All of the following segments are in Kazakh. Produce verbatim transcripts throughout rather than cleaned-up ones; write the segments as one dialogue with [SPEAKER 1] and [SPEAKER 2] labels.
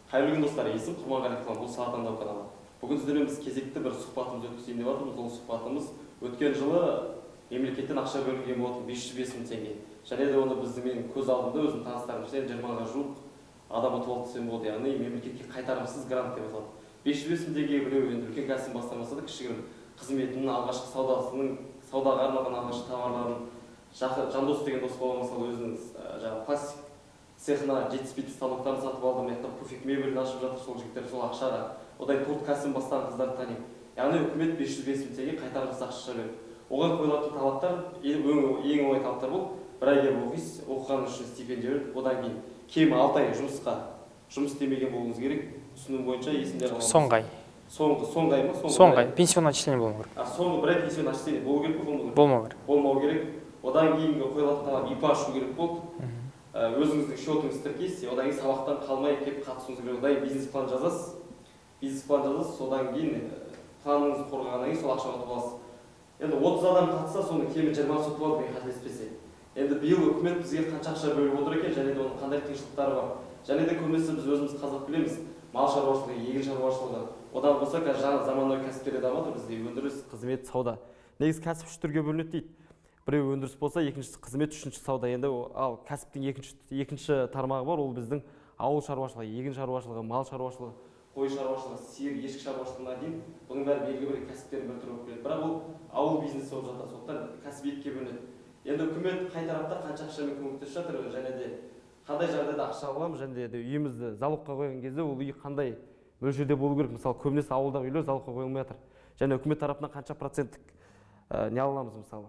[SPEAKER 1] Қайырлы күн достар, есім Құрманғалиев, бұл Сағат таңдау каналы. Бүгін сіздермен біз кезекті бір сұхбатымыз өткізейін деп жатырмыз. Ол сұхбатымыз өткен жылы мемлекеттен ақша бөлінген болатын бес жүз бес мың теңге. Және де оны біздің көз алдында өзім таныстарымызбен жиырмаға жуық адам ұтып алды десем болады. Яғни мемлекетке қайтарымсыз грант деп аталады. бес жүз бес мың теңге біреу енді үлкен кәсіп бастамаса да кішігірім қызметінің алғашқы саудасының саудаға арналған алғашқы товарларын Жандос деген дос бала мысалы өзінің жаңағы пластик цехына жетіспейтін станоктарын сатып алды, мектеп пуфик мебелін ашып жатыр сол жігіттер сол ақшаға. Одан торт кәсібін бастаған қыздарды танимын. Яғни үкімет бес жүз бес мың теңге қайтарымсыз ақша төлейді. Оған қойылатын талаптар ең оңай талаптар бұл. Бір айға оқисыз, оқыған үшін стипендия береді. Одан кейін кемі алты ай жұмысқа жұмыс істемеген болуыңыз керек. Түсінуім бойынша есімде қалған.
[SPEAKER 2] Соңғы ай.
[SPEAKER 1] Соңғы соңғы ай ма?
[SPEAKER 2] Соңғы ай. Пенсионное отчисление болмау керек.
[SPEAKER 1] А соңғы бір ай пенсионное отчисление болу керек пе,
[SPEAKER 2] болмау керек?
[SPEAKER 1] Болмау керек. Одан кейінгі қойылатын талап ИП ашу керек болды. Өзіңіздің счетыңызды тіркейсіз, одан кейін сабақтан қалмай келіп қатысуыңыз керек. Одан кейін бизнес план жазасыз. Бизнес план жазасыз, содан кейін планыңызды қорғағаннан кейін сол ақшаны ұтып аласыз. Енді отыз адам қатысса, соның кемі жиырмасы ұтып алды, мен қателеспесем. Енді биыл үкімет бізге қанша ақша бөліп отыр екен, және де оның қандай қиыншылықтары бар. Және де көбінесе біз өзіміз қазақ білеміз, мал шаруашылығы, егін шаруашылығы. Одан болса қазір заманауи кәсіпкерлер дамып жатыр бізде, өндіріс, қызмет, сауда. Негізі кәсіп үш түрге бөлінеді дейді. Біреу өндіріс болса, екіншісі қызмет, үшінші сауда. Енді ал кәсіптің екінші екінші тармағы бар, ол біздің ауыл шаруашылығы, егін шаруашылығы, мал шаруашылығы, қой шаруашылығы, сиыр, ешкі шаруашылығына дейін бұның бәрі белгілі бір кәсіптердің бір түрі болып келеді. Бірақ ол ауыл бизнесі болып жатады, сондықтан кәсіп екіге бөлінеді. Енді үкімет қай тарапта қанша ақшамен көмектесіп жатыр, және де қандай жағдайда ақша аламыз, және де үйімізді залогқа қойған кезде ол үй қандай мөлшерде болу керек. Мысалы, көбінесе ауылдағы үйлер залогқа қойылмай жатыр. Және үкімет тарапынан қанша проценттік не аламыз, мысалы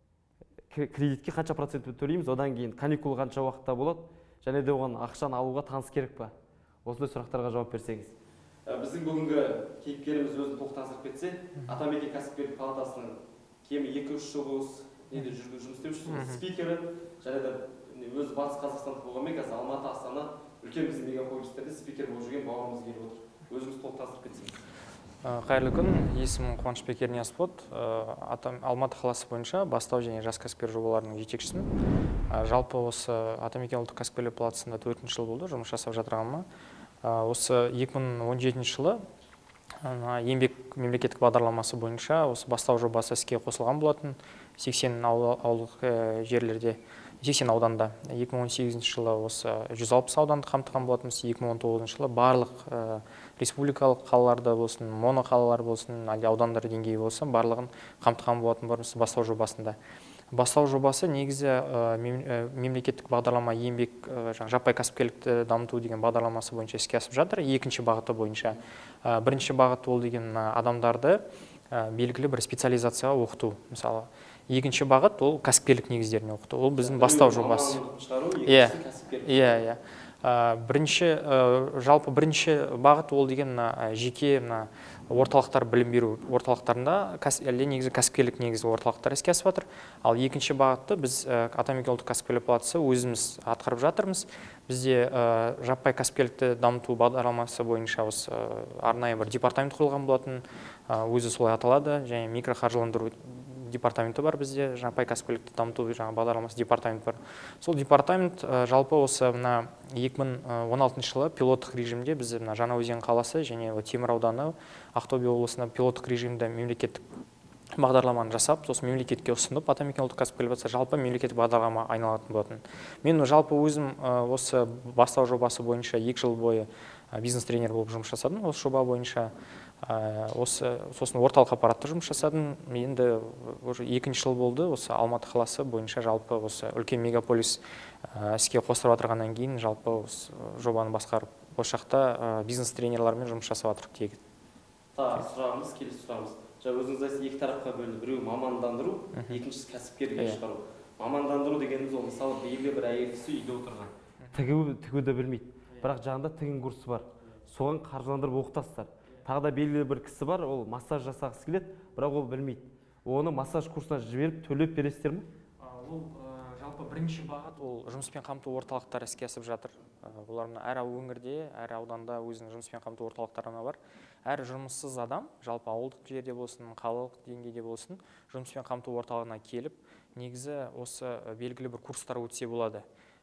[SPEAKER 1] кредитке қанша процент төлейміз, одан кейін каникул қанша уақытта болады, және де оған ақшаны алуға таныс керек па? Осындай сұрақтарға жауап берсеңіз. Біздің бүгінгі кейіпкеріміз өзін толық таныстырып кетсе, Атамекен кәсіпкерлік палатасының кемі екі үш жыл неде жүрген жұмыс істеуші, спикері, және де өзі Батыс Қазақстандық болғанмен қазір Алматы, Астана, үлкен біздің мегаполистерде спикер болып жүрген бауырымыз келіп отыр. Өзіңіз толық таныстырып кетсеңіз.
[SPEAKER 2] Қайырлы күн, есімім Қуанышбек Ерниязбот, Алматы қаласы бойынша бастау және жас кәсіпкер жобаларының жетекшісімін. Жалпы осы Атамекен ұлттық кәсіпкерлер палатасында төртінші жыл болды жұмыс жасап жатырғаныма. Осы екі мың он жетінші жылы еңбек мемлекеттік бағдарламасы бойынша осы бастау жобасы іске қосылған болатын. сексен ауылдық жерлерде, сексен ауданда. екі мың он сегізінші жылы осы жүз алпыс ауданды қамтыған болатынбыз. екі мың он тоғызыншы жылы барлық республикалық қалаларда болсын, моноқалалар болсын, әлде аудандар деңгейі болсын, барлығын қамтыған болатын барымыз бастау жобасында. Бастау жобасы негізі мемлекеттік бағдарлама еңбек жаппай кәсіпкерлікті дамыту деген бағдарламасы бойынша іске асып жатыр. Екінші бағыты бойынша. Бірінші бағыт ол деген адамдарды белгілі бір специализацияға оқыту. Мысалы, екінші бағыт ол кәсіпкерлік негіздеріне оқыту. Ол біздің бастау жобасы. Иә, иә. Бірінші, жалпы бірінші бағыт ол деген жеке орталықтар білім беру орталықтарында негізі кәсіпкерлік негізі орталықтар іске асып жатыр. Ал екінші бағытты біз Атамекен ұлттық кәсіпкерлер палатасы өзіміз атқарып жатырмыз. Бізде жаппай кәсіпкерлікті дамыту бағдарламасы бойынша осы арнайы бір департамент құрылған болатын, өзі солай аталады, және микроқаржыландыру департаменті бар бізде, жаппай кәсіпкерлікті дамыту бағдарламасы департамент бар. Сол департамент жалпы осы екі мың он алтыншы жылы пилоттық режимде біз Жаңаөзен қаласы және Темір ауданы, Ақтөбе облысында пилоттық режимде мемлекеттік бағдарламаны жасап, сосын мемлекетке ұсынып, Атамекен ұлттық кәсіпкерлік палатасы жалпы мемлекеттік бағдарлама айналатын болатын. Мен жалпы өзім осы бастау жобасы бойынша екі жыл бойы бизнес-тренер болып жұмыс жасадым осы жоба бойынша. Осы сосын орталық аппаратта жұмыс жасадым. Енді екінші жыл болды осы Алматы қаласы бойынша жалпы осы үлкен мегаполис іске қостырып отырғаннан кейін жалпы осы жобаны басқарып осы жақта бизнес-тренерлермен жұмыс жасап отырық тегін.
[SPEAKER 1] Сұрағымыз, келесі сұрағымыз. Жаңа өзіңіз айтсыз, екі тарапқа бөлінді. Біреу мамандандыру, екіншісі кәсіпкерлікке шығару. Мамандандыру дегеніміз ол мысалы белгілі бір әйел кісі үйде отырған.
[SPEAKER 3] Тігуді білмейді. Бірақ жағында тігін курсы бар. Соған қаржыландырып оқытасыздар. Тағы да белгілі бір кісі бар, ол массаж жасағысы келеді, бірақ ол білмейді. Оны массаж курсына жіберіп, төлеп бересіздер ме?
[SPEAKER 2] Ол жалпы бірінші бағыт ол жұмыспен қамту орталықтары іске асып жатыр. Олар әр өңірде, әр ауданда өзінің жұмыспен қамту орталықтарына бар. Әр жұмыссыз адам, жалпы ауылдық жерде болсын, қалалық деңгейде болсын, жұмыспен қамту орталығына келіп, негізі осы белгілі бір курстар өтсе болады.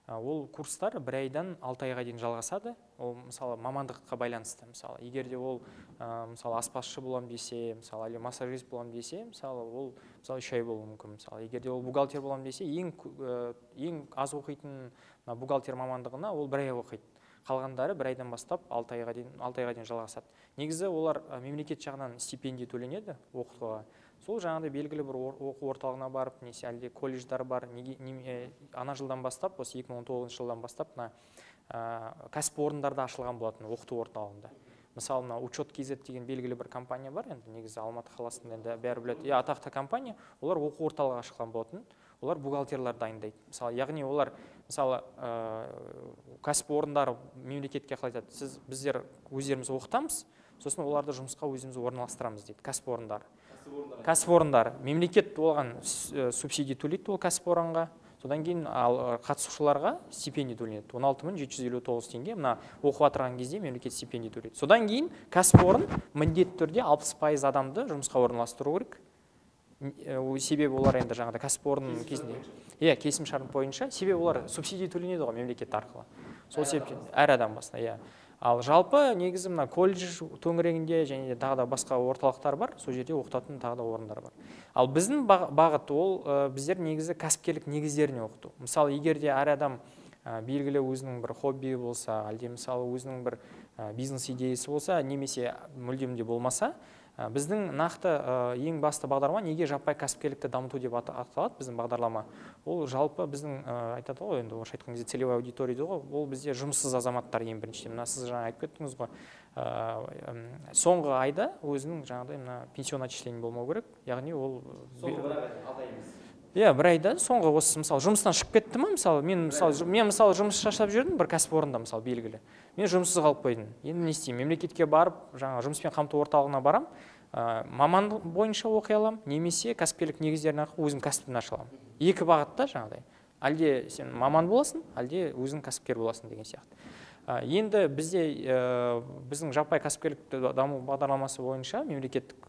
[SPEAKER 2] Ол курстар бір айдан алты айға дейін жалғасады. Ол мысалы мамандыққа байланысты. Мысалы, егер де ол мысалы аспазшы болам десе, мысалы әлде массажист болам десе, мысалы ол мысалы үш ай болуы мүмкін. Мысалы, егер де ол бухгалтер болам десе, ең ең аз оқитын бухгалтер мамандығына ол бір ай оқиды. Қалғандары бір айдан бастап алты айға дейін алты айға дейін жалғасады. Негізі олар мемлекет жағынан стипендия төленеді оқытуға. Сол жаңағыдай белгілі бір оқу орталығына барып, немесе әлде колледждар бар. Ана жылдан бастап, осы екі мың он тоғызыншы жылдан бастап, кәсіпорындарда ашылған болатын оқыту орталығында. Мысалы, мына учет кз деген белгілі бір компания бар, енді негізі Алматы қаласында енді бәрі біледі. Иә, атақты компания, олар оқу орталығы ашылған болатын. Олар бухгалтерлар дайындайды. Мысалы, яғни олар мысалы кәсіпорындар мемлекетке қалай айтады, сіз біздер өздеріміз оқытамыз, сосын оларды жұмысқа өзіміз орналастырамыз дейді кәсіпорындар. Кәсіпорындар мемлекет оған субсидия төлейді ол кәсіпорынға. Содан кейін ал қатысушыларға стипендия төленеді. он алты мың жеті жүз елу тоғыз теңге. Мына оқып отырған кезде мемлекет стипендия төлейді. Содан кейін кәсіпорын міндетті түрде алпыс пайыз адамды жұмысқа орналастыру керек. Себебі олар енді жаңағыда кәсіпорын кезінде, иә, келісімшарт бойынша, себебі олар субсидия төленеді ғой мемлекет арқылы. Сол себептен әр адам басына, иә. Ал жалпы негізі мына колледж төңірегінде және де тағы да басқа орталықтар бар, сол жерде оқытатын тағы да орындар бар. Ал біздің бағыт ол біздер негізі кәсіпкерлік негіздеріне оқыту. Мысалы, егер де әр адам белгілі өзінің бір хобби болса, әлде мысалы өзінің бір бизнес идеясы болса, немесе мүлдемде болмаса, біздің нақты ең басты бағдарлама неге жаппай кәсіпкерлікті дамыту деп аталады біздің бағдарлама. Ол жалпы біздің айтады ғой, енді орысша айтқан кезде целевая аудитория дейді ғой, ол бізде жұмыссыз азаматтар ең біріншіден. Мына сіз жаңа айтып кеттіңіз ғой, соңғы айда өзінің жаңағыдай мына пенсион отчисление болмау керек, яғни ол иә, бір айда соңғы осы мысалы жұмыстан шығып кетті ма, мысалы мен мысалы мен мысалы жұмыс жасап жүрдім бір кәсіпорында мысалы белгілі. Мен жұмыссыз қалып қойдым. Енді не істеймін? Мемлекетке барып, жаңа жұмыспен қамту орталығына барам, мамандық бойынша оқи аламын, немесе кәсіпкерлік негіздерін арқылы өзім кәсібімді аша аламын. Екі бағытта жаңағыдай. Әлде сен маман боласың, әлде өзің кәсіпкер боласың деген сияқты. Енді бізде біздің жаппай кәсіпкерлікті даму бағдарламасы бойынша мемлекеттік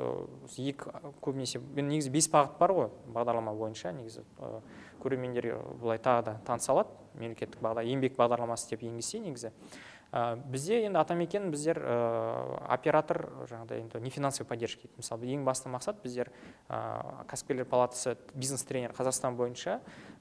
[SPEAKER 2] екі көбінесе негізі бес бағыт бар ғой бағдарлама бойынша, негізі көрермендер былай тағы да таныса алады мемлекеттік еңбек бағдарламасы деп енгізсе негізі. Бізде енді атамекен біздер оператор жаңағыдай енді не финансовый поддержка дейді. Мысалы, ең басты мақсат біздер кәсіпкерлер палатасы бизнес-тренер Қазақстан бойынша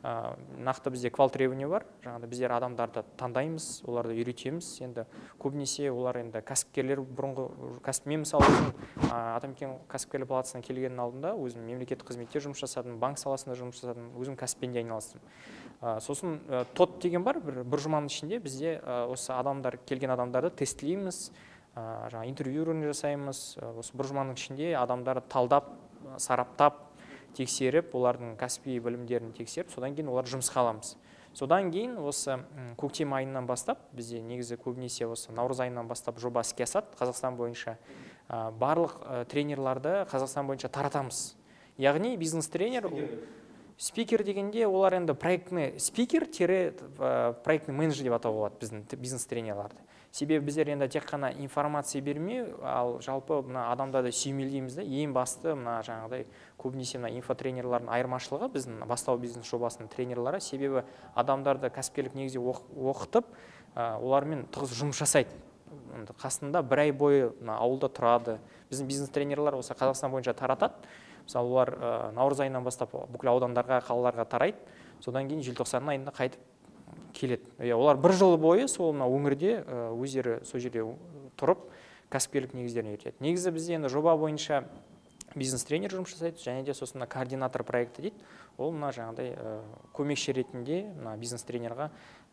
[SPEAKER 2] нақты бізде квал требование бар. Жаңағыдай біздер адамдарды таңдаймыз, оларды үйретеміз. Енді көбінесе олар енді кәсіпкерлер бұрынғы кәсіп мен мысалы өзім атамекен кәсіпкерлер палатасына келгеннің алдында өзім мемлекеттік қызметте жұмыс жасадым, банк саласында жұмыс жасадым, өзім кәсіппен де айналыстым. Сосын тот деген бар, бір жұманың ішінде бізде осы адамдар келген адамдарды тестлейміз, жаңа интервьюін жасаймыз. Осы бір жұманың ішінде адамдарды талдап, сараптап, тексеріп, олардың кәсіби білімдерін тексеріп, содан кейін олар жұмысқа аламыз. Содан кейін осы көктем айынан бастап, бізде негізі көбінесе осы наурыз айынан бастап жоба іске асады Қазақстан бойынша. Барлық тренерларды Қазақстан бойынша таратамыз. Яғни бизнес-тренер спикер дегенде олар енді проектный спикер тире проектный менеджер деп атауға болады біздің бизнес-тренерларды. Себебі біздер енді тек қана информация бермей, ал жалпы мына адамдарды сүйемелдейміз да, ең басты мына жаңағыдай көбінесе мына инфотренерлардың айырмашылығы біздің бастау бизнес жобасының тренерлары, себебі адамдарды кәсіпкерлік негізде оқытып, олармен тығыз жұмыс жасайды. Қасында бір ай бойы ауылда тұрады. Біздің бизнес-тренерлар осы Қазақстан бойынша таратады. Мысалы, олар наурыз айынан бастап бүкіл аудандарға, қалаларға тарайды. Содан кейін желтоқсан айында қайтып келеді. Олар бір жыл бойы сол өңірде өздері сол жерде тұрып, кәсіпкерлік негіздерін үйретеді. Негізі бізде енді жоба бойынша бизнес-тренер жұмыс жасайды, және де сосын координатор проекті дейді. Ол мына жаңағыдай көмекші ретінде бизнес-тренерға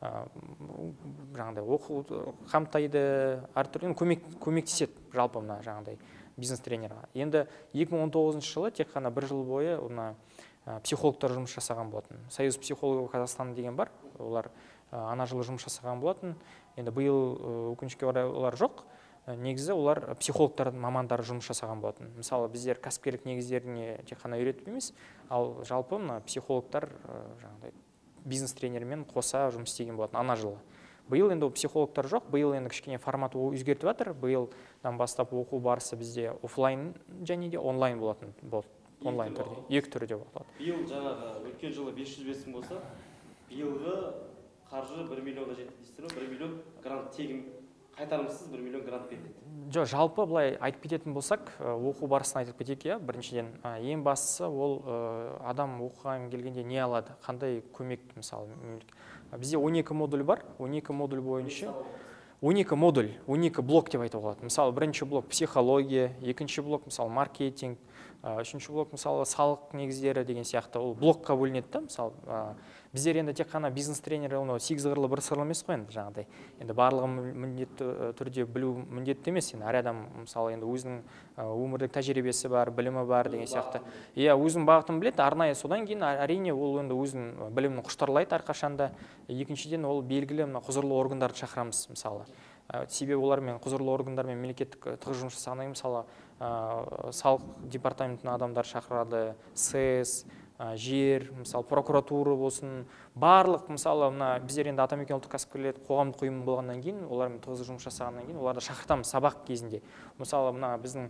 [SPEAKER 2] жаңағыдай оқу қамтайды, әртүрлі көмектеседі жалпы мына жаңағыдай бизнес-тренерға. Енді екі мың он тоғызыншы жылы тек қана бір жыл бойы психологтар жұмыс жасаған болатын. Союз психологов Қазақстан деген бар, олар ана жылы жұмыс жасаған болатын. Енді биыл өкінішке орай олар жоқ. Негізі олар психологтардың мамандары жұмыс жасаған болатын. Мысалы, біздер кәсіпкерлік негіздеріне тек қана үйретіп емес, ал жалпы психологтар жаңағыдай бизнес-тренермен қоса жұмыс істеген болатын ана жылы. Биыл енді психологтар жоқ, биыл енді кішкене формат өзгертіп жатыр. Биылдан бастап оқу барысы бізде офлайн және де онлайн болатын болды. Онлайн түрде, екі түрде болады.
[SPEAKER 1] Биыл жаңағы өткен жылы бес жүз бес мың болса, биылғы қаржы бір миллионға жетті дейсіздер ғой, бір миллион грант тегін қайтарымсыз бір миллион грант беріледі.
[SPEAKER 2] Жоқ, жалпы былай айтып кететін болсақ, оқу барысын айтып кетейік, иә, біріншіден ең бастысы ол адам оқыған келгенде не алады, қандай көмек, мысалы. Бізде он екі модуль бар, он екі модуль бойынша он екі модуль, он екі блок деп айтуға болады. Мысалы, бірінші блок психология, екінші блок, мысалы, маркетинг, үшінші блок, мысалы, салық негіздері деген сияқты, ол блокқа бөлінеді да, мысалы. Біздер енді тек қана бизнес тренері, оны сегіз қырлы бір сырлы емес қой енді жаңағыдай. Енді барлығын міндетті түрде білу міндетті емес. Енді әр адам, мысалы, енді өзінің өмірлік тәжірибесі бар, білімі бар деген сияқты. Иә, өзінің бағытын біледі, арнайы содан кейін әрине ол енді өзінің білімін құштарлайды әрқашанда. Екіншіден ол белгілі құзырлы органдарды шақырамыз, мысалы. Себебі олармен құзырлы органдармен мемлекеттік тығыз жұмыс жасағаннан кейін, мысалы, салық департаментінің адамдар шақырады, сэс, жер, мысалы, прокуратура болсын, барлық, мысалы, біздер енді Атамекен ұлттық кәсіпкерлер қоғамдық ұйым болғаннан кейін, олармен тығыз жұмыс жасағаннан кейін, оларды шақыртамыз сабақ кезінде. Мысалы, мына біздің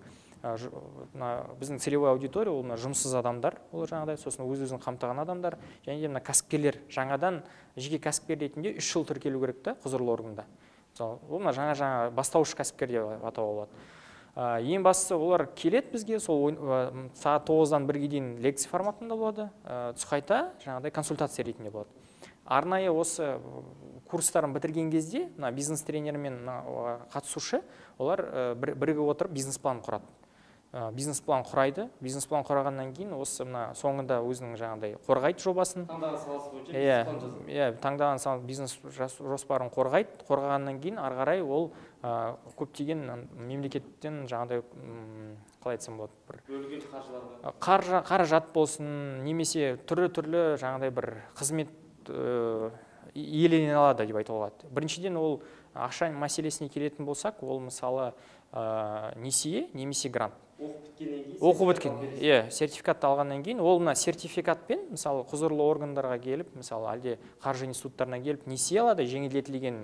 [SPEAKER 2] біздің целевой аудитория, ол жұмыссыз адамдар, ол жаңағыдай, сосын өз-өзін қамтыған адамдар, және де мына кәсіпкерлер жаңадан жеке кәсіпкер ретінде үш жыл тіркелу керек та құзырлы органда. Мысалы, ол жаңа-жаңа бастауыш кәсіпкер деп атауға болады. Ең бастысы олар келеді бізге, сол сағат тоғыздан бірге дейін лекция форматында болады, түс қайта жаңағыдай консультация ретінде болады. Арнайы осы курстарын бітірген кезде бизнес тренері мен қатысушы олар бірігіп отырып бизнес-план құрады. Бизнес-план құрайды, бизнес-план құрағаннан кейін осы соңында өзінің жаңағыдай қорғайды жобасын.
[SPEAKER 1] Таңдаған саласы бойынша бизнес-план жазады.
[SPEAKER 2] Иә, таңдаған бизнес жоспарын қорғайды, қорғағаннан кейін ары қарай ол көптеген мемлекеттен жаңағыдай, қалай айтсам болады, бір
[SPEAKER 1] бөлінген қаржыларға
[SPEAKER 2] қаражат болсын, немесе түрлі-түрлі жаңағыдай бір қызмет иелене алады деп айтуға болады. Біріншіден ол ақша мәселесіне келетін болсақ, ол мысалы несие немесе грант.
[SPEAKER 1] Оқып біткеннен кейін
[SPEAKER 2] оқып біткен, иә, сертификатты алғаннан кейін, ол мына сертификатпен, мысалы, құзырлы органдарға келіп, мысалы, әлде қаржы институттарына келіп, несие алады, жеңілдетілген.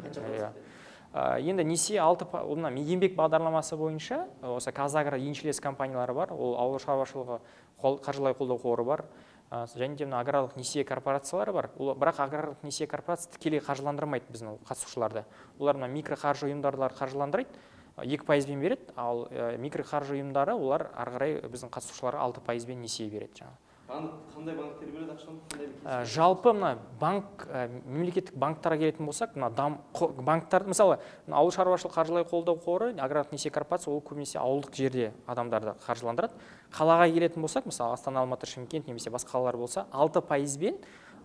[SPEAKER 2] Енді несие алты, еңбек бағдарламасы бойынша, осы Қазагро еншілес компаниялары бар, ол ауыл шаруашылығы қаржылай қолдау қоры бар, және де аграрлық несие корпорациялары бар. Бірақ аграрлық несие корпорация тікелей қаржыландырмайды біздің қатысушыларды. Олар микроқаржы ұйымдарлар қаржыландырайды, екі пайызбен береді, ал микроқаржы ұйымдары олар ары қарай біздің қатысушыларға алты пайызбен несие береді.
[SPEAKER 1] Қандай банктер береді ақшаны?
[SPEAKER 2] Жалпы банк, мемлекеттік банктарға келетін болсақ, банктар, мысалы, ауыл шаруашылық қаржылай қолдау қоры, аграрлық несие корпорация, ол көбінесе ауылдық жерде адамдарды қаржыландырады. Қалаға келетін болсақ, мысалы, Астана, Алматы, Шымкент немесе басқа қалалар болса, алты пайызбен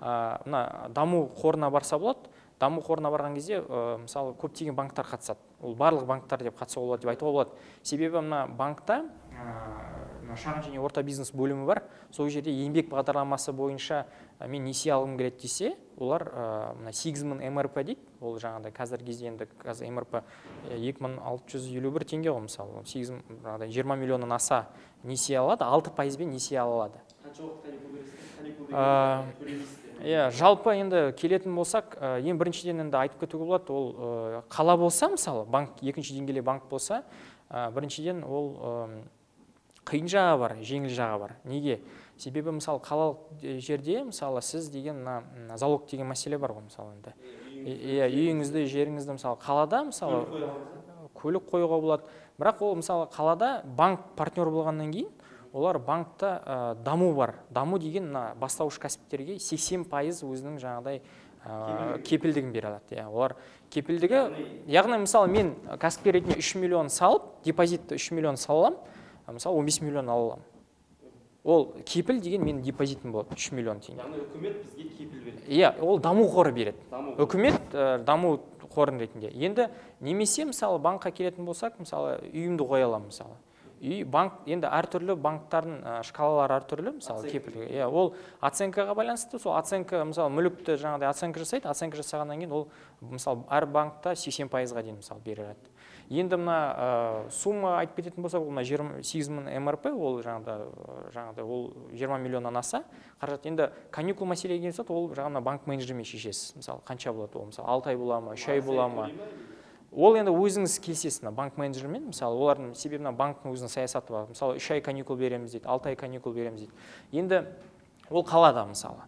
[SPEAKER 2] даму қорына барса болады. Даму қорына барған кезде, мысалы, көптеген банктар қатысады. Ол барлық банктар деп қатысуға болады деп айтуға болады. Себебі мына банкта шағын және орта бизнес бөлімі бар. Сол жерде еңбек бағдарламасы бойынша мен несие алғым келеді десе, олар сегіз мың эм эр пэ дейді. Ол жаңағыдай қазіргі кезде енді эм эр пэ екі мың алты жүз елу бір теңге ғой, мысалы, жиырма миллионнан аса несие алады, алты пайызбен несие алады.
[SPEAKER 1] Қанша уақыт каникул бересіздер?
[SPEAKER 2] Иә, жалпы енді келетін болсақ, ең біріншіден енді айтып кетуге болады, ол қала болса, мысалы, банк, екінші деңгейлі банк болса, біріншіден ол қиын жағы бар, жеңіл жағы бар. Неге? Себебі, мысалы, қалалық жерде, мысалы, сіз деген залог деген мәселе бар ғой, мысалы, енді. Иә, үйіңізді, жеріңізді, мысалы, қалада, мысалы, көлік қоюға болады. Бірақ ол, мысалы, қалада банк партнер болғаннан кейін, олар банкта даму бар. Даму деген бастауыш кәсіптерге сексен пайыз өзінің жаңағыдай кепілдігін бере алады. Олар кепілдігі, яғни, мысалы, мен кәсіпкер ретінде үш миллион салып, депозитті үш миллион салам, мысалы, он бес миллион аламын. Ол кепіл деген менің депозитім болады, үш миллион теңге.
[SPEAKER 1] Яғни үкімет бізге кепіл береді.
[SPEAKER 2] Иә, ол даму қоры береді. Үкімет даму қорын ретінде. Енді немесе, мысалы, банкқа келетін болсақ, мысалы, үйімді қоя аламын, мысалы. Үй, банк, енді әртүрлі банктардың шкалалары әртүрлі, мысалы, кепілдігі. Иә, ол оценкаға байланысты, сол оценка, мысалы, мүлікті жаңағыдай оценка жасайды, оценка жасағаннан кейін ол, мысалы, әр банкта сексен пайызға дейін, мысалы, береді. Енді мына сумма айтып кететін болсақ, ол сегіз мың эм эр пэ, ол жаңағыдай, ол жиырма миллионнан аса қаражат. Енді каникул мәселеге келсек, ол жаңағыдай банк менеджермен шешесіз. Мысалы, қанша болады ол, мысалы, алты ай бола ма, үш ай бола ма? Ол енді өзіңіз келсесіз банк менеджермен, мысалы, олардың себебі банктың өзінің саясаты бар. Мысалы, үш ай каникул береміз дейді, алты ай каникул береміз дейді. Енді ол қалада, мысалы.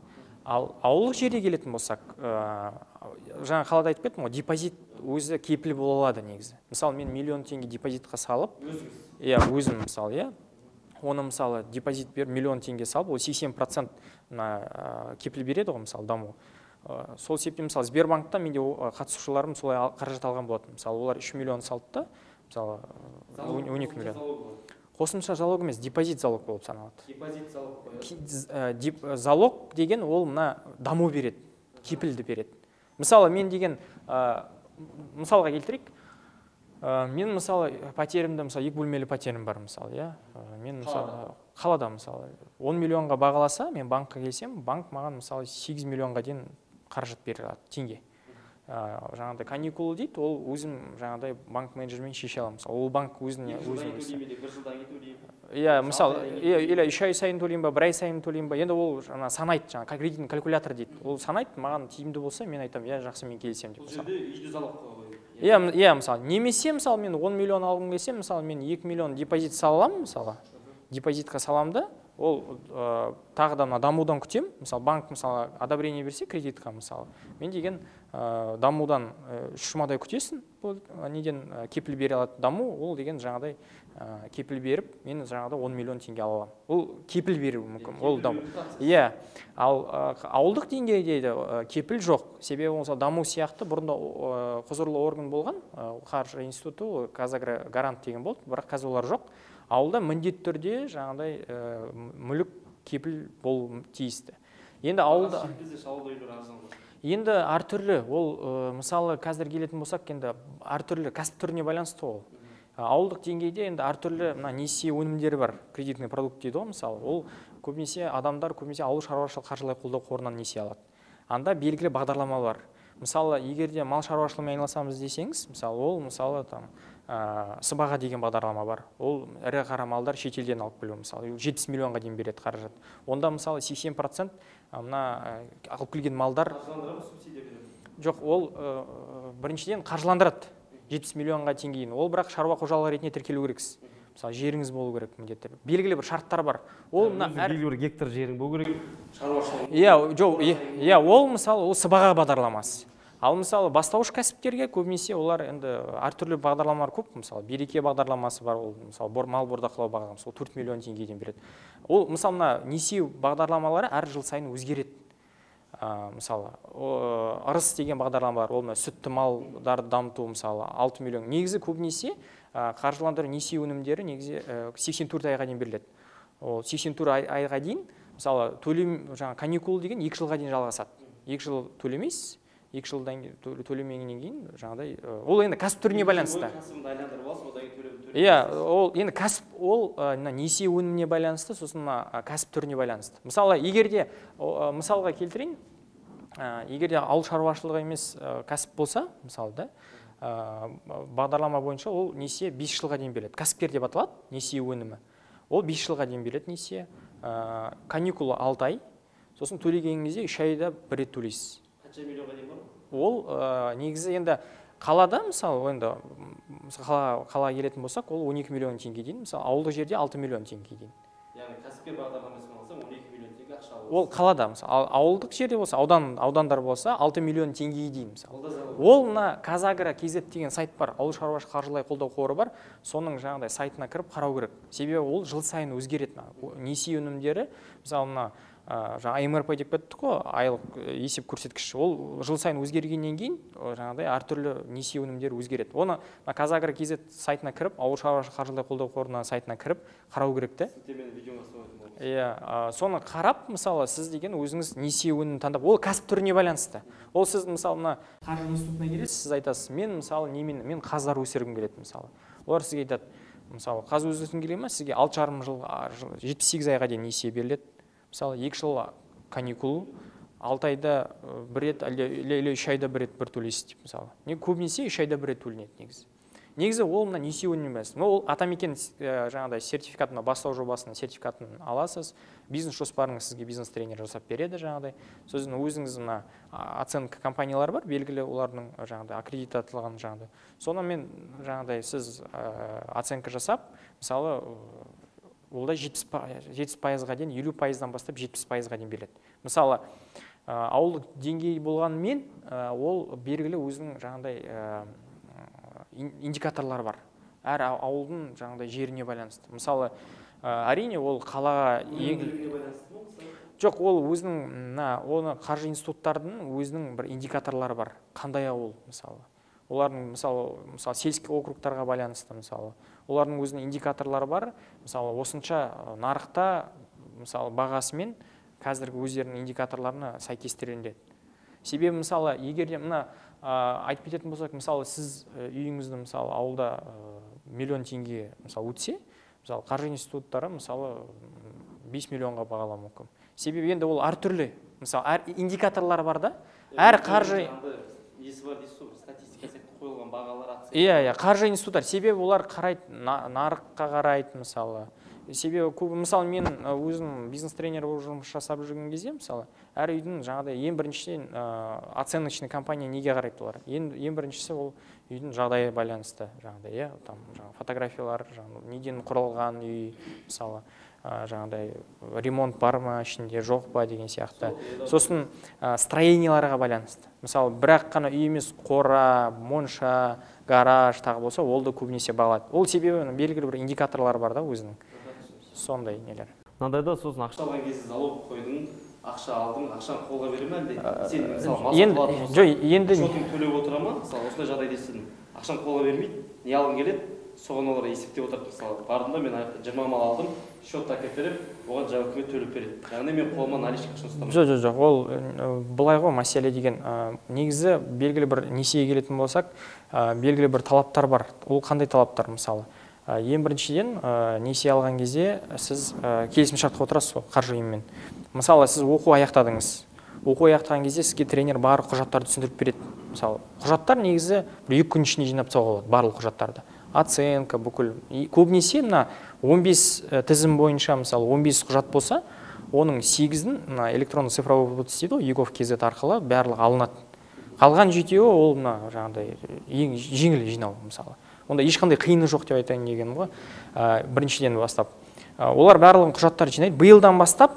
[SPEAKER 2] Ал ауылдық жерге келетін болсақ, жаңа қалада айтып кеттім ғой, депозит өзі кепіл бола алады негізі. Мысалы, мен миллион теңге депозитқа салып, иә, өзім мысалы, иә, оны мысалы депозит беріп миллион теңге салып, ол сексен процент кепіл береді ғой, мысалы, даму. Сол себептен мысалы Сбербанкта менде қатысушыларым солай қаражат алған болатын. Мысалы, олар үш миллион салды да, мысалы, он екі миллион. Қосымша залог емес, депозит залог болып саналады.
[SPEAKER 1] Депозит залог қояды.
[SPEAKER 2] Залог деген ол мына даму береді, кепілді береді. Мысалы, мен деген, мысалға келтірейік, мен мысалы пәтерімді, мысалы екі бөлмелі пәтерім бар, мысалы, иә. Мен мысалы қалада мысалы он миллионға бағаласа, мен банкқа келсем, банк маған мысалы сегіз миллионға дейін қаражат бере алады, теңге. Жаңағыдай каникулы дейді, ол өзім жаңағыдай банк менеджермен шеше аламын. Ол банк өзіне өзіне
[SPEAKER 1] бір жылдан кету деймін.
[SPEAKER 2] Иә, мысалы, или үш ай сайын төлеймін ба, бір ай сайын төлеймін ба, енді ол жаңа санайды, жаңа кредитный калькулятор дейді. Ол санайды, маған тиімді болса, мен айтамын, иә, жақсы, мен келісемін деп.
[SPEAKER 1] Бұл жерде үйді залог қойып.
[SPEAKER 2] Иә, иә, мысалы, немесе мысалы мен он миллион алғым келсе, мысалы мен екі миллион депозит саламын, мысалы, депозитқа саламын да, ол тағы да дамудан күтем. Мысалы, банк мысалы одобрение берсе кредитқа, мысалы, мен деген дамудан үш жұмадай күтесің, неден кепіл бере алады даму, ол деген жаңағыдай кепіл беріп, мен жаңағыдай он миллион теңге ала аламын. Ол кепіл беру мүмкін, ол даму. Иә, ал ауылдық деңгейде кепіл жоқ. Себебі мысалы даму сияқты бұрында құзырлы орган болған, қаржы институты, Казагрогарант деген болды, бірақ қазір олар жоқ. Ауылда міндетті түрде жаңағыдай мүлік кепіл болу тиісті. Енді ауылда енді әртүрлі, ол мысалы қазір келетін болсақ, енді әртүрлі кәсіп түріне байланысты ол. Ауылдық деңгейде енді әртүрлі несие өнімдері бар, кредитный продукт дейді ғой, мысалы, ол көбінесе адамдар көбінесе ауыл шаруашылық қаржылай қолдау қорынан несие алады. Анда белгілі бағдарлама бар. Мысалы, егер де мал шаруашылығымен айналысамыз десеңіз, мысалы, ол мысалы там сыбаға деген бағдарлама бар. Ол ірі қара малдар шетелден алып келу, мысалы, жетпіс миллионға дейін береді қаражат. Онда мысалы сексен процент мына алып келген малдар жоқ, ол біріншіден қаржыландырады жетпіс миллионға теңгейін. Ол бірақ шаруа қожалығы ретінде тіркелу керексіз. Мысалы, жеріңіз болу керек міндетті. Белгілі бір шарттар бар. Ол
[SPEAKER 3] белгілі бір гектар жерің болу керек.
[SPEAKER 1] Шаруашылық.
[SPEAKER 2] Иә, жоқ, иә, ол мысалы ол сыбаға бағдарламасы. Ал мысалы бастауыш кәсіпкерге көбінесе олар енді әртүрлі бағдарламалар көп, мысалы береке бағдарламасы бар, ол мысалы мал бордақылау бағдарламасы, ол төрт миллион теңгеден береді. Ол мысалы мына несие бағдарламалары әр жыл сайын өзгереді. Мысалы ырыс деген бағдарлама бар, ол сүтті малдарды дамыту, мысалы алты миллион. Негізі көбінесе қаржыландыру несие өнімдері негізі сексен төрт айға дейін беріледі. Ол сексен төрт айға дейін, мысалы төлем жаңа каникул деген екі жылға дейін жалғасады. екі жыл төлемейсіз, екі жылдан төлемегеннен кейін жаңағыдай, ол енді кәсіп түріне байланысты. Иә, ол енді кәсіп, ол несие өніміне байланысты, сосын кәсіп түріне байланысты. Мысалы, егерде мысалға келтірейін, егерде ауыл шаруашылығы емес кәсіп болса, мысалы да, бағдарлама бойынша ол несие бес жылға дейін береді. Кәсіпкер деп аталады, несие өнімі. Ол бес жылға дейін береді несие. Каникулы алты ай, сосын төлегеніңізде үш айда бір рет төлейсіз.
[SPEAKER 1] Қанша миллионға дейін бар?
[SPEAKER 2] Ол негізі енді қалада, мысалы, енді қала келетін болсақ, ол он екі миллион теңге дейін, мысалы, ауылдық жерде алты миллион теңге дейін.
[SPEAKER 1] Яғни кәсіпкер бағдарламасын алсаң он екі миллион теңге ақша аласың.
[SPEAKER 2] Ол қалада, мысалы, ауылдық жерде болса, аудандар болса, алты миллион теңге дейін, мысалы. Ол мына Казагро кз деген сайт бар, ауыл шаруашылық қаржылай қолдау қоры бар, соның жаңағыдай сайтына кіріп қарау керек. Себебі ол жыл сайын өзгереді. Несие өнімдері, мысалы, мына жаңа эм эр пэ деп кеттік қой, айлық есеп көрсеткіші, ол жыл сайын өзгергеннен кейін жаңағыдай әртүрлі несие өнімдері өзгереді. Оны Казагро кз сайтына кіріп, ауыл шаруашылық қаржылай қолдау қорына сайтына кіріп қарау керек те. Иә, соны қарап, мысалы, сіз деген өзіңіз несие өнімін таңдап, ол кәсіп түріне байланысты. Ол сіз мысалы мына қаржы институтына келесіз, сіз айтасыз, мен мысалы немен, мен қаздар өсіргім келеді, мысалы. Олар сізге айтады, мысалы, қаз өсіргім келе ме, сізге алты жарым жыл, жетпіс сегіз айға дейін несие беріледі. Мысалы, екі жыл каникул, алты айда бір рет, әлі үш айда бір рет бір төлейсіз деп, мысалы. Не көбінесе үш айда бір рет төленеді негізі. Негізі ол мына несие өнімі емес. Ол атамекен жаңағыдай сертификатын, бастау жобасының сертификатын аласыз, бизнес жоспарыңыз сізге бизнес тренер жасап береді жаңағыдай. Сосын өзіңіз мына оценка компаниялар бар, белгілі олардың жаңағыдай аккредитациялаған жаңағыдай. Сонымен жаңағыдай сіз оценка жасап, мысалы, олда жетпіс пайызға дейін, елу пайыздан бастап жетпіс пайызға дейін береді. Мысалы, ауылдық деңгей болғанымен ол белгілі өзінің жаңағыдай индикаторлар бар. Әр ауылдың жаңағыдай жеріне байланысты. Мысалы, әрине ол қалаға жоқ, ол өзінің оны қаржы институттардың өзінің бір индикаторлары бар. Қандай ауыл, мысалы. Олардың, мысалы, мысалы сельский округтарға байланысты, мысалы. Олардың өзінің индикаторлары бар. Мысалы, осынша нарықта, мысалы, бағасымен қазіргі өздерінің индикаторларына сәйкестіріледі. Себебі, мысалы, егер де мына айтып кететін болсақ, мысалы, сіз үйіңізді, мысалы, ауылда миллион теңге, мысалы, өтсе, мысалы, қаржы институттары, мысалы, бес миллионға бағалауы мүмкін. Себебі енді ол әртүрлі, мысалы, әр индикаторлар бар да, әр қаржы
[SPEAKER 1] несі бар дейсіз ғой, статистика қойылған бағалар атсы.
[SPEAKER 2] Иә, иә, қаржы институттар, себебі олар қарайды, нарыққа қарайды, мысалы. Себебі, мысалы, мен өзім бизнес-тренер болып жұмыс жасап жүрген кезде, мысалы, әр үйдің жаңағыдай ең біріншіден оценочный компания неге қарайды олар? Ең біріншісі ол үйдің жағдайы байланысты, жаңағыдай, иә, там фотографиялар, неден құралған үй, мысалы, жаңағыдай ремонт бар ма, ішінде жоқ па деген сияқты. Сосын строенияларға байланысты. Мысалы, бірақ қана үй емес, қора, монша, гараж тағы болса, ол да көбінесе бағалайды. Ол себебі белгілі бір индикаторлар бар да өзінің. Сондай нелер.
[SPEAKER 3] Мынандайда сосын ақша
[SPEAKER 1] алған кезде залог қойдың, ақша алдың, ақшаны қолға бере ме әлде? Сен мысалы
[SPEAKER 2] енді
[SPEAKER 1] шотың төлеп отыра ма? Мысалы осындай жағдайда естідім. Ақшаны қолға бермейді, не алғың келеді, соған олар есептеп отырады. Мысалы, бардым да мен жиырма мал алдым, счетты әкеліп беріп, оған жаңағы үкімет төлеп береді. Яғни мен қолыма наличный ақшаны ұстамаймын.
[SPEAKER 2] Жоқ, жоқ, жоқ. Ол былай ғой, мәселе деген, негізі белгілі бір несиеге келетін болсақ, белгілі бір талаптар бар. Ол қандай талаптар, мысалы? Ең біріншіден, несие алған кезде сіз келісімшартқа отырасыз ғой, қаржы ұйымымен. Мысалы, сіз оқу аяқтадыңыз. Оқу аяқтаған кезде сізге тренер барлық құжаттарды түсіндіріп береді. Мысалы, құжаттар негізі бір екі күн ішінде жинап тастауға болады, барлық құжаттарды. Оценка, бүкіл. Көбінесе мына он бес тізім бойынша, мысалы, он бес құжат болса, оның сегізін электронды цифровой ввод істейді ғой, егов кз арқылы барлығы алынады. Қалған жетеуі ол мына жаңағыдай ең жеңіл жинау, мысалы. Онда ешқандай қиыны жоқ деп айтайын дегенім ғой, біріншіден бастап. Олар барлығын құжаттар жинайды. Биылдан бастап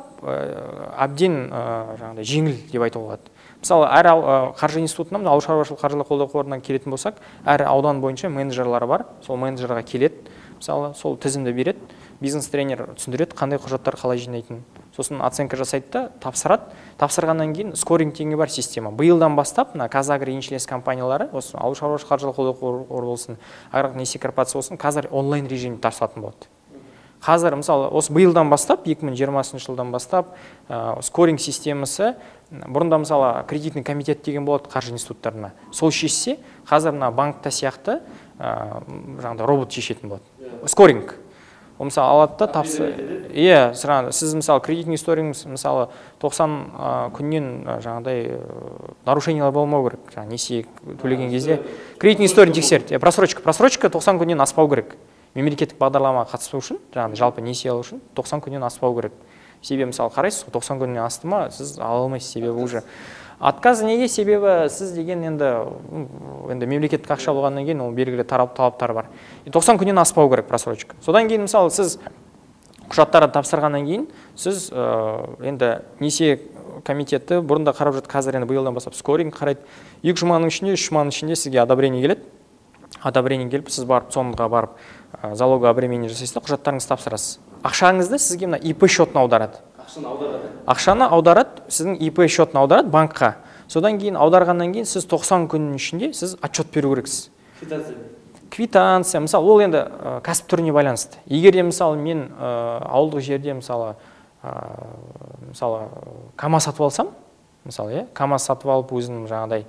[SPEAKER 2] әбден жаңағыдай жеңіл деп айтуға болады. Мысалы, әр қаржы институтынан, ауыл шаруашылық қаржылық қолдау қорынан келетін болсақ, әр аудан бойынша менеджерлары бар. Сол менеджерға келеді, мысалы, сол тізімді береді, бизнес-тренер түсіндіреді, қандай құжаттар қалай жинайтынын. Сосын оценка жасайды да, тапсырады. Тапсырғаннан кейін скоринг деген бар система. Биылдан бастап, мына Қазагро еншілес компаниялары, осы ауыл шаруашылық қаржылық қолдау қоры болсын, аграрлық несие корпорациясы болсын, қазір онлайн режимде тапсыратын болады. Қазір, мысалы, осы биылдан бастап, екі мың жиырмасыншы жылдан бастап, скоринг системасы, бұрында, мысалы, кредитный комитет деген болады қаржы институттарына. Сол шешсе, қазір мына банкта сияқты жаңағыдай робот шешетін болады. Скоринг. Ол, мысалы, алады да тапсы. Иә, сіз, мысалы, кредитный историяңыз, мысалы, тоқсан күннен жаңағыдай нарушениялар болмау керек. Несие төлеген кезде кредитный историяны тексереді. Просрочка, просрочка тоқсан күннен аспау керек. Мемлекеттік бағдарламаға қатысу үшін, жаңағы жалпы несие алу үшін тоқсан күннен аспау керек. Себебі, мысалы, қарайсыз, тоқсан күннен асты ма, сіз ала алмайсыз, себебі уже. Отказ неге? Себебі сіз деген енді енді мемлекеттік ақша болғаннан кейін ол белгілі талаптар бар. тоқсан күннен аспау керек просрочка. Содан кейін, мысалы, сіз құжаттарды тапсырғаннан кейін, сіз енді несие комитеті бұрында қарап жүрді, қазір енді биылдан бастап скоринг қарайды. екі жұманың ішінде, үш жұманың ішінде сізге одобрение келеді. Одобрение келіп, сіз барып, сонға барып, залоговое обременение жасайсыз, құжаттарыңызды тапсырасыз. Ақшаңызды сізге мына ИП счетына аударады.
[SPEAKER 1] Ақшаны аударады.
[SPEAKER 2] Ақшаны аударады, сіздің ИП счетына аударады банкқа. Содан кейін аударғаннан кейін сіз тоқсан күннің ішінде сіз отчет беру керексіз.
[SPEAKER 1] Квитанция.
[SPEAKER 2] Квитанция, мысалы, ол енді кәсіп түріне байланысты. Егер де, мысалы, мен ауылдық жерде, мысалы, мысалы, КамАЗ сатып алсам, мысалы, КамАЗ сатып алып өзім жаңағыдай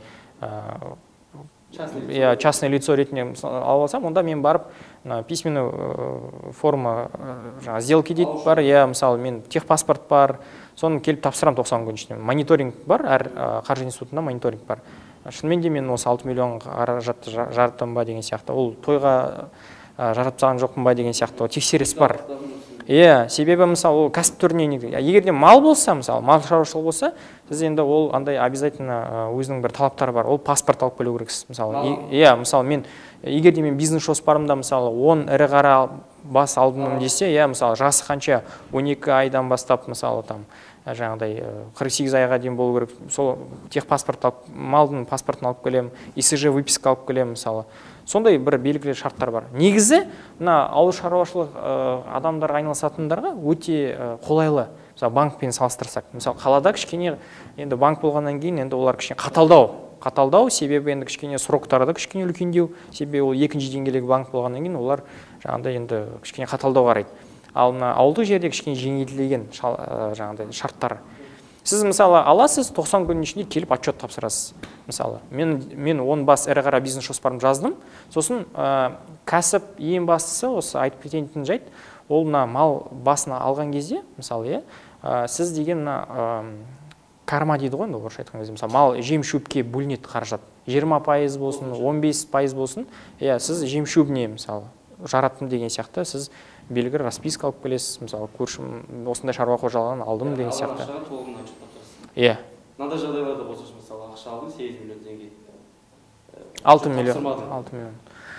[SPEAKER 2] частное лицо ретінде алып алсам, онда мен барып письменную форма сделки дейді бар, я, мысалы, мен техпаспорт бар, соны келіп тапсырам тоқсан күн ішінде. Мониторинг бар, әр қаржы институтында мониторинг бар. Шынымен де мен осы алты миллион қаражатты жараттым ба деген сияқты, ол тойға жаратпаған жоқпын ба деген сияқты тексеріс бар. Иә, себебі, мысалы, кәсіп түріне негізі. Егер де мал болса, мысалы, мал шаруашылығы болса, сіз енді ол андай обязательно өзінің бір талаптары бар. Ол паспорт алып келу керексіз, мысалы. Иә, мысалы, мен егер де мен бизнес жоспарымда, мысалы, он ірі қара бас алдым десе, иә, мысалы, жасы қанша, он екі айдан бастап, мысалы, там жаңағыдай қырық сегіз айға дейін болу керек, сол техпаспорт алып, малдың паспортын алып келемін, и эс же выписка алып келемін мысалы. Сондай бір белгілі шарттар бар. Негізі мына ауыл шаруашылық адамдар айналысатындарға өте қолайлы. Мысалы банкпен салыстырсақ, мысалы қалада кішкене енді банк болғаннан кейін енді олар кішкене қаталдау. Қаталдау себебі енді кішкене сроктары кішкене үлкендеу, себебі ол екінші деңгейлегі банк болғаннан кейін олар жаңағыдай енді кішкене қаталдау қарайды. Ал мына ауылдық жерде кішкене жеңілдетілген жаңағыдай шарттар. Сіз мысалы аласыз, тоқсан күннің ішінде келіп отчет тапсырасыз. Мысалы, мен мен он бас ірі қара бизнес жоспарым жаздым. Сосын кәсіп ең бастысы осы айтып кететін жайт, ол мына мал басына алған кезде, мысалы, иә, сіз деген мына карма дейді ғой, орысша айтқан кезде, мысалы, мал жем-шөпке бөлінеді қаражат. жиырма пайыз болсын, он бес пайыз болсын, иә, сіз жем-шөбіне мысалы жараттым деген сияқты, сіз белгілі расписка алып келесіз, мысалы, көршім осындай шаруа қожалығынан алдым деген сияқты.
[SPEAKER 1] Ақшаға толығын отчет тапсырасыз.
[SPEAKER 2] Иә.
[SPEAKER 1] Мынандай жағдайларда болса, мысалы, ақша алдым сегіз миллион теңге.
[SPEAKER 2] алты миллион. алты миллион.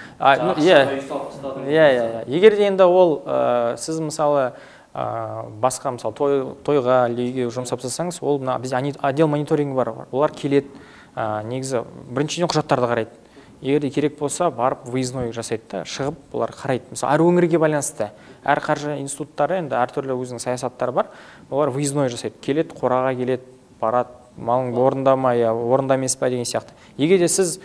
[SPEAKER 2] Иә, иә, иә. Егер де енді ол сіз мысалы басқа мысалы тойға, үйге жұмсап тастасаңыз, ол бізде отдел мониторингі бар. Олар келеді, негізі біріншіден құжаттарды қарайды. Егер де керек болса, барып выездной жасайды да, шығып олар қарайды. Мысалы, әр өңірге байланысты, әр қаржы институттары енді әртүрлі өзінің саясаттары бар. Олар выездной жасайды. Келеді, қораға келеді, барады, малың орындама, я орында емес па деген сияқты. Егер де сіз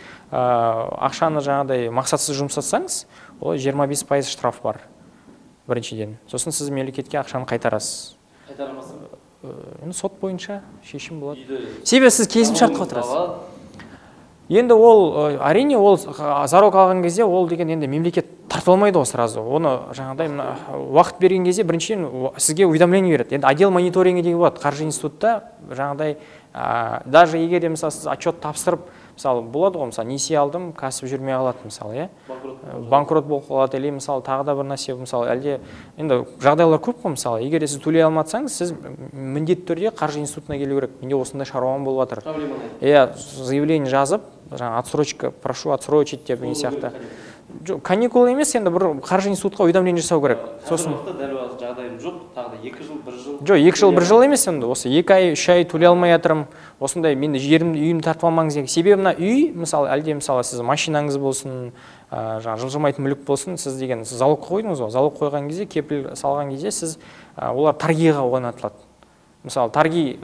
[SPEAKER 2] ақшаны жаңағыдай мақсатсыз жұмсатсаңыз, ол жиырма бес пайыз штраф бар біріншіден. Сосын сіз мемлекетке ақшаны қайтарасыз.
[SPEAKER 1] Қайтарамасың?
[SPEAKER 2] Енді сот бойынша шешім болады. Себебі сіз келісімшартқа отырасыз. Енді ол, әрине, ол зарок алған кезде, ол деген енді мемлекет тартып алмайды ғой сразу. Оны жаңағыдай уақыт берген кезде біріншіден сізге уведомление береді. Енді отдел мониторингі деген болады. Қаржы институтта жаңағыдай, даже егер де мысалы сіз отчет тапсырып, мысалы болады ғой, мысалы несие алдым, кәсіп жүрмей қалады, мысалы, иә. Банкрот болып қалады, или мысалы тағы да бір нәрсе, мысалы, әлде енді жағдайлар көп қой, мысалы, егер сіз төлей алмасаңыз, сіз міндетті түрде қаржы институтына келу керек. Менде осындай шаруам болып жатыр. Иә, заявление жазып, жаңа отсрочка, прошу отсрочить деп не сияқты. Каникул емес, енді бір қаржы институтқа уведомление жасау керек.
[SPEAKER 1] Сосын дәл жағдайым жоқ, тағы да екі жыл, бір жыл.
[SPEAKER 2] Жоқ, екі жыл, бір жыл емес, енді осы екі ай, үш ай төлей алмай жатырмын. Осындай менде жерімді, үйімді тартып алмаңыз деген. Себебі мына үй, мысалы, әлде мысалы сіз машинаңыз болсын, жаңа жылжымайтын мүлік болсын, сіз деген залог қойдыңыз ғой. Залог қойған кезде, кепіл салған кезде сіз олар торгиға ойнатылады. Мысалы, торги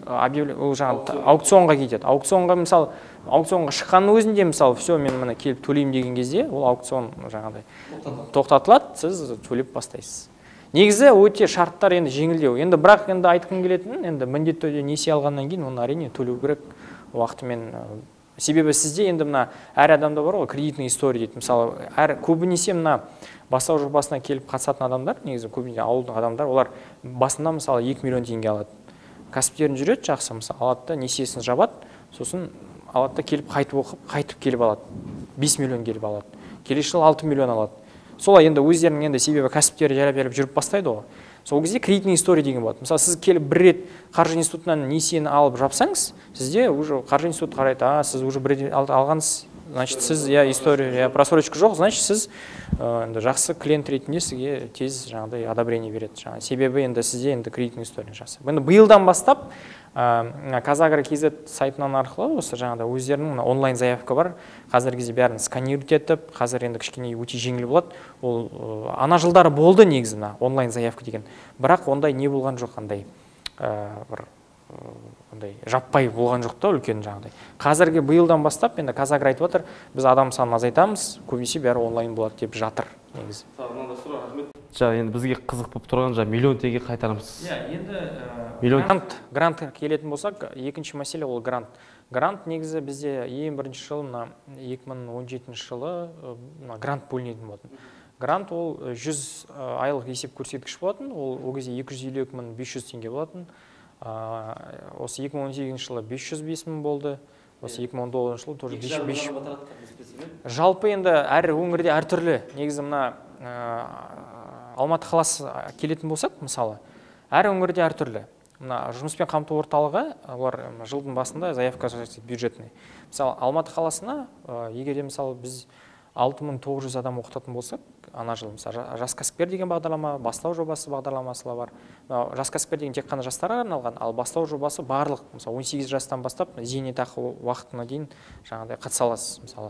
[SPEAKER 2] аукционға кетеді. Аукционға, мысалы, аукционға шыққанның өзінде, мысалы, все, мен мына келіп төлеймін деген кезде, ол аукцион жаңағыдай тоқтатылады, сіз төлеп бастайсыз. Негізі өте шарттар енді жеңілдеу. Енді бірақ енді айтқым келетін, енді міндетті түрде несие алғаннан кейін оны әрине төлеу керек уақытымен. Себебі сізде енді мына әр адамда бар ғой, кредитный история дейді. Мысалы, әр көбінесе мына бастау жобасына келіп қатысатын адамдар, негізі көбінесе ауылдың адамдар, олар басында мысалы екі миллион теңге алады. Кәсіптерін жүреді, жақсы, мысалы, алады да несиесін жабады, сосын алады да келіп қайтып оқып, қайтып келіп алады. бес миллион келіп алады. Келесі жыл алты миллион алады. Солай енді өздерінің енді себебі кәсіптері жайлап беріп жүріп бастайды ғой. Сол кезде кредитный история деген болады. Мысалы, сіз келіп бір рет қаржы институтынан несиені алып жапсаңыз, сізде уже қаржы институты қарайды, а сіз уже бір рет алғансыз, значит, сіз я история, просрочка жоқ, значит, сіз енді жақсы клиент ретінде сізге тез жаңағыдай одобрение береді. Жаңағы себебі енді сізде енді кредитный история жақсы. Енді биылдан бастап Казагро кз сайтынан арқылы осы жаңағыдай өздерінің онлайн заявка бар. Қазіргі кезде бәрін сканировать етіп, қазір енді кішкене өте жеңіл болады. Ол ана жылдары болды негізі онлайн заявка деген. Бірақ ондай не болған жоқ, андай бір ондай жаппай болған жоқ та үлкен жаңағыдай. Қазіргі биылдан бастап енді Казагро айтып отыр, біз адам санын азайтамыз, көбінесе бәрі онлайн болады деп жатыр негізі.
[SPEAKER 3] Жаңа енді бізге қызық болып тұрған жаңа миллион теңге қайтарамыз.
[SPEAKER 2] Иә, енді грант, грант келетін болсақ, екінші мәселе ол грант. Грант негізі бізде ең бірінші жылы мына екі мың он жетінші жылы грант бөлінетін болатын. Грант ол жүз айлық есеп көрсеткіш болатын, ол ол кезде екі жүз елу екі мың бес жүз теңге болатын. Осы екі мың он сегізінші жылы бес жүз бес мың болды. Осы екі мың он тоғызыншы жылы тоже бес жүз. Жалпы енді әр өңірде әртүрлі. Негізі мына Алматы қаласы келетін болсақ, мысалы, әр өңірде әртүрлі. Мына жұмыспен қамту орталығы, олар жылдың басында заявка жасайды бюджетный. Мысалы, Алматы қаласына, егер де мысалы біз алты мың тоғыз жүз адам оқытатын болсақ, ана жылы мысалы жас кәсіпкер деген бағдарлама, бастау жобасы бағдарламасы бар. Жас кәсіпкер деген тек қана жастарға арналған, ал бастау жобасы барлық, мысалы он сегіз жастан бастап зейнетақы уақытына дейін жаңағыдай қатыса аласыз. Мысалы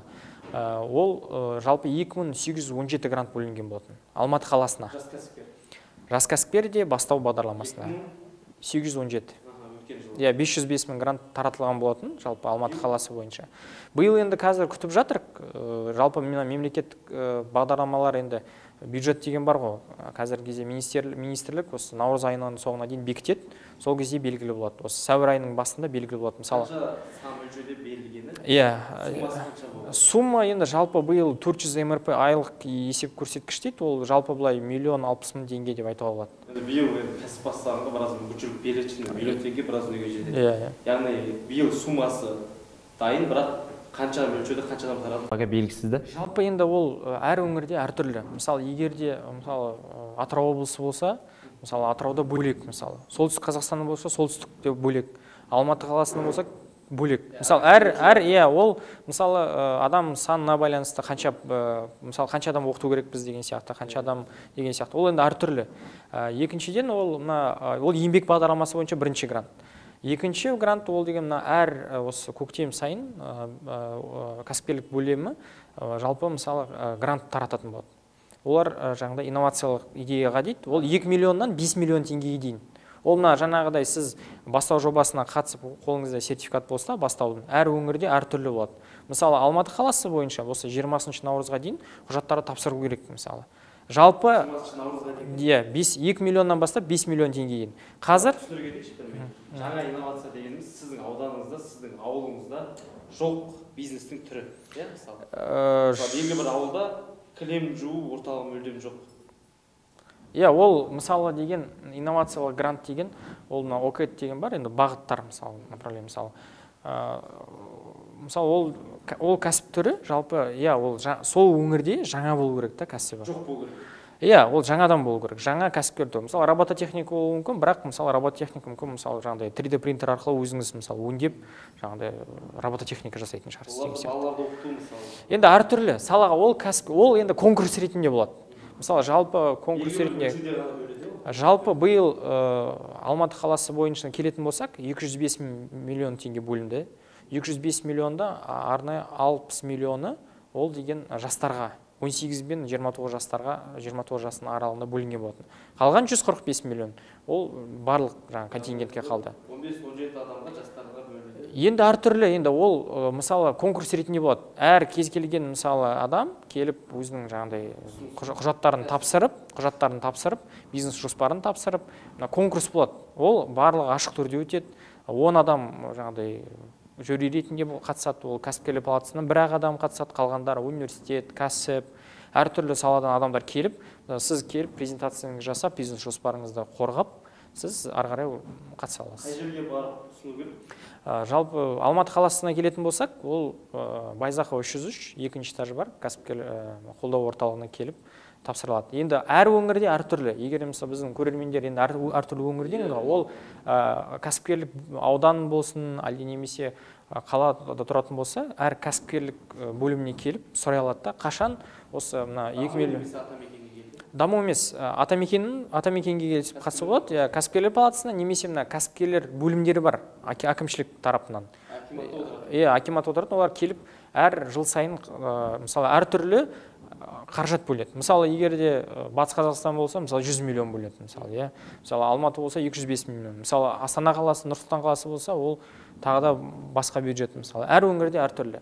[SPEAKER 2] ол жалпы екі мың сегіз жүз он жеті грант бөлінген болатын Алматы қаласына.
[SPEAKER 1] Жас кәсіпкер.
[SPEAKER 2] Жас кәсіпкер де бастау бағдарламасына сегіз жүз он жеті. Иә, бес жүз бес мың грант таратылған болатын жалпы Алматы қаласы бойынша. Биыл енді қазір күтіп жатырық, жалпы мемлекеттік бағдарламалар енді бюджет деген бар ғой. Қазіргі кезде министрлік осы наурыз айының соңына дейін бекітеді, сол кезде белгілі болады. Осы сәуір айының басында белгілі болады. Мысалы,
[SPEAKER 1] қанша сан мөлшерде берілгені?
[SPEAKER 2] Иә,
[SPEAKER 1] Суммасы қанша болады?
[SPEAKER 2] Сумма енді жалпы биыл төрт жүз эм эр пэ айлық есеп көрсеткіш дейді, ол жалпы былай миллион алпыс мың теңге деп айтуға болады.
[SPEAKER 1] Енді биыл кәсіп бастағанға біраз мүмкіншілік береді, миллион теңге біраз неге жетеді.
[SPEAKER 2] Иә,
[SPEAKER 1] яғни биыл суммасы дайын, бірақ қанша мөлшерде қанша адам тарады?
[SPEAKER 3] Баға белгісіз да.
[SPEAKER 2] Жалпы енді ол әр өңірде әртүрлі. Мысалы, егерде мысалы Атырау облысы болса, мысалы Атырауда бөлек, мысалы солтүстік Қазақстан болса, солтүстікте бөлек, Алматы қаласында болса бөлек. Мысалы әр әр иә, ол мысалы адам санына байланысты қанша мысалы қанша адам оқыту керекпіз деген сияқты, қанша адам деген сияқты. Ол енді әртүрлі. Екіншіден ол мына ол еңбек бағдарламасы бойынша бірінші грант. Екінші грант ол деген мына әр осы көктем сайын кәсіпкерлік бөлімі жалпы мысалы грант тарататын болады. Олар жаңағыдай инновациялық идеяға дейді, ол екі миллионнан бес миллион теңгеге дейін. Ол мына жаңағыдай сіз бастау жобасына қатысып қолыңызда сертификат болса, бастаудың әр өңірде әртүрлі болады. Мысалы Алматы қаласы бойынша болса жиырмасыншы наурызға дейін құжаттарды тапсыру керек мысалы. Жалпы иә, екі миллионнан бастап бес миллион теңгеге дейін. Қазір
[SPEAKER 1] жаңа инновация дегеніміз сіздің ауданыңызда, сіздің ауылыңызда жоқ бизнестің түрі. Иә, мысалы. Белгілі бір ауылда кілем жуу орталығы мүлдем жоқ.
[SPEAKER 2] Иә, ол мысалы деген инновациялық грант деген, ол мына о кэд деген бар, енді бағыттар мысалы, направление мысалы. Мысалы ол ол кәсіп түрі жалпы, иә, ол сол өңірде жаңа болу керек та кәсібі.
[SPEAKER 1] Жоқ болу керек.
[SPEAKER 2] Иә, ол жаңадан болу керек, жаңа кәсіпкер түрі. Мысалы робототехника болуы мүмкін, бірақ мысалы робототехника мүмкін, мысалы жаңағыдай три дэ принтер арқылы өзіңіз мысалы өңдеп, жаңағыдай робототехника жасайтын шығарсыз.
[SPEAKER 1] Балаларды оқыту мысалы.
[SPEAKER 2] Енді әртүрлі салаға ол кәсіп, ол енді конкурс ретінде болады. Мысалы жалпы конкурс ретінде жалпы биыл Алматы қаласы бойынша келетін болсақ, екі жүз бес миллион теңге бөлінді. екі жүз бес миллионда арнайы алпыс миллионы ол деген жастарға, он сегіз бен жиырма тоғыз жастарға, жиырма тоғыз жастың аралығында бөлінген болатын. Қалған жүз қырық бес миллион ол барлық жаңа контингентке қалды.
[SPEAKER 1] он бес он жеті адамға жастарға бөлінді.
[SPEAKER 2] Енді әртүрлі, енді ол мысалы конкурс ретінде болады. Әр кез келген мысалы адам келіп өзінің жаңағыдай құжаттарын тапсырып, құжаттарын тапсырып, бизнес жоспарын тапсырып, конкурс болады. Ол барлығы ашық түрде өтеді. он адам жаңағыдай жюри ретінде қатысады, ол кәсіпкерлер палатасынан бір ақ адам қатысады, қалғандары университет, кәсіп, әртүрлі саладан адамдар келіп, сіз келіп презентацияңызды жасап, бизнес жоспарыңызды қорғап, сіз ары қарай қатыса аласыз.
[SPEAKER 1] Қай жерге барып ұсыну керек?
[SPEAKER 2] Жалпы Алматы қаласына келетін болсақ, ол Байзақова үш жүз үш, екінші этажы бар, кәсіпкер қолдау орталығына келіп тапсырылады. Енді әр өңірде әртүрлі. Егер мысалы біздің көрермендер енді әртүрлі өңірден, ол кәсіпкерлік аудан болсын, әлде немесе қалада тұратын болса, әр кәсіпкерлік бөліміне келіп сұрай алады да, қашан осы мына екі миллион даму емес, атамекеннің атамекенге келіп қатысуға болады, кәсіпкерлер палатасына немесе мына кәсіпкерлер бөлімдері бар, әкімшілік тарапынан. Иә, акимат отырады, олар келіп әр жыл сайын мысалы әртүрлі қаржат бөледі. Мысалы, егерде Батыс Қазақстан болса, мысалы жүз миллион бөледі, мысалы, иә. Мысалы, Алматы болса екі жүз бес миллион. Мысалы, Астана қаласы, Нұр Сұлтан қаласы болса, ол тағы да басқа бюджет, мысалы. Әр өңірде әртүрлі.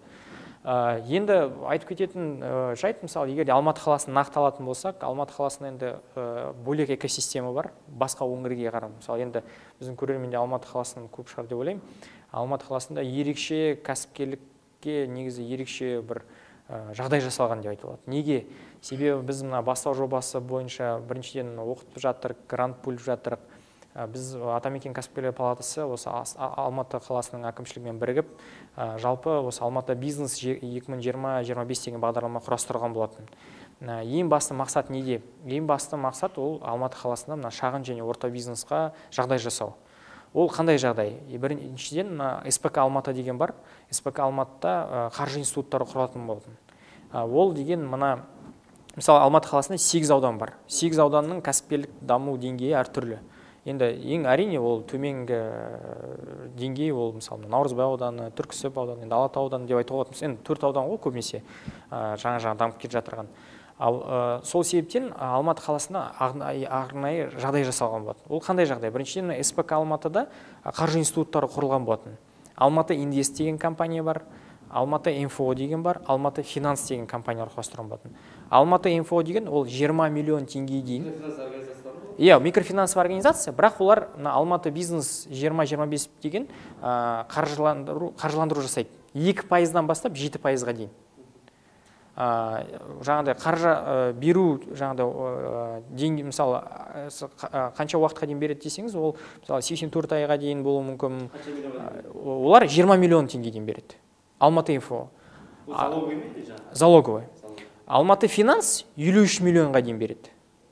[SPEAKER 2] Енді айтып кететін жайт, мысалы, егерде Алматы қаласын нақталатын болсақ, Алматы қаласында енді бөлек экосистема бар, басқа өңірге қарап. Мысалы, енді біздің көрерменде Алматы қаласының көп шығар деп ойлаймын. Алматы қаласында ерекше кәсіпкерлікке негізі ерекше бір жағдай жасалған деп айтылады. Неге? Себебі біз мына бастау жобасы бойынша біріншіден оқытып жатырық, грант бөліп жатырық. Біз Атамекен кәсіпкерлер палатасы осы Алматы қаласының әкімшілігімен бірігіп, жалпы осы Алматы бизнес екі мың жиырма жиырма бес деген бағдарлама құрастырған болатын. Ең басты мақсат неде? Ең басты мақсат ол Алматы қаласында мына шағын және орта бизнесқа жағдай жасау. Ол қандай жағдай? Біріншіден эс пэ ка Алматы деген бар. эс пэ ка Алматыда қаржы институттары құратын болатын. Ол деген мына, мысалы Алматы қаласында сегіз аудан бар. сегіз ауданның кәсіпкерлік даму деңгейі әртүрлі. Енді ең әрине ол төменгі деңгей ол мысалы Наурызбай ауданы, Түрксіб ауданы, енді Алатау ауданы деп айтуға болады. Енді төрт аудан ғой көбінесе жаңа-жаңа дамып келе жатырған. Ал сол себептен Алматы қаласына арнайы жағдай жасалған болатын. Ол қандай жағдай? Біріншіден эс пэ ка Алматыда қаржы институттары құрылған болатын. Алматы Инвест деген компания бар, Алматы Инфо деген бар, Алматы Финанс деген компания құрастырған болатын. Алматы Инфо деген ол жиырма миллион теңге дейін. Иә, микрофинансовый организация, бірақ олар Алматы бизнес жиырма жиырма бес деген қаржыландыру, қаржыландыру жасайды. екі пайыздан бастап жеті пайызға дейін. Жаңағыдай қаржы беру, жаңағыдай деньги, мысалы, қанша уақытқа дейін береді десеңіз, ол мысалы сексен төрт айға дейін болуы мүмкін. Олар жиырма миллион теңге дейін береді. Алматы Инфо. Залоговый. Алматы Финанс елу үш миллионға дейін береді.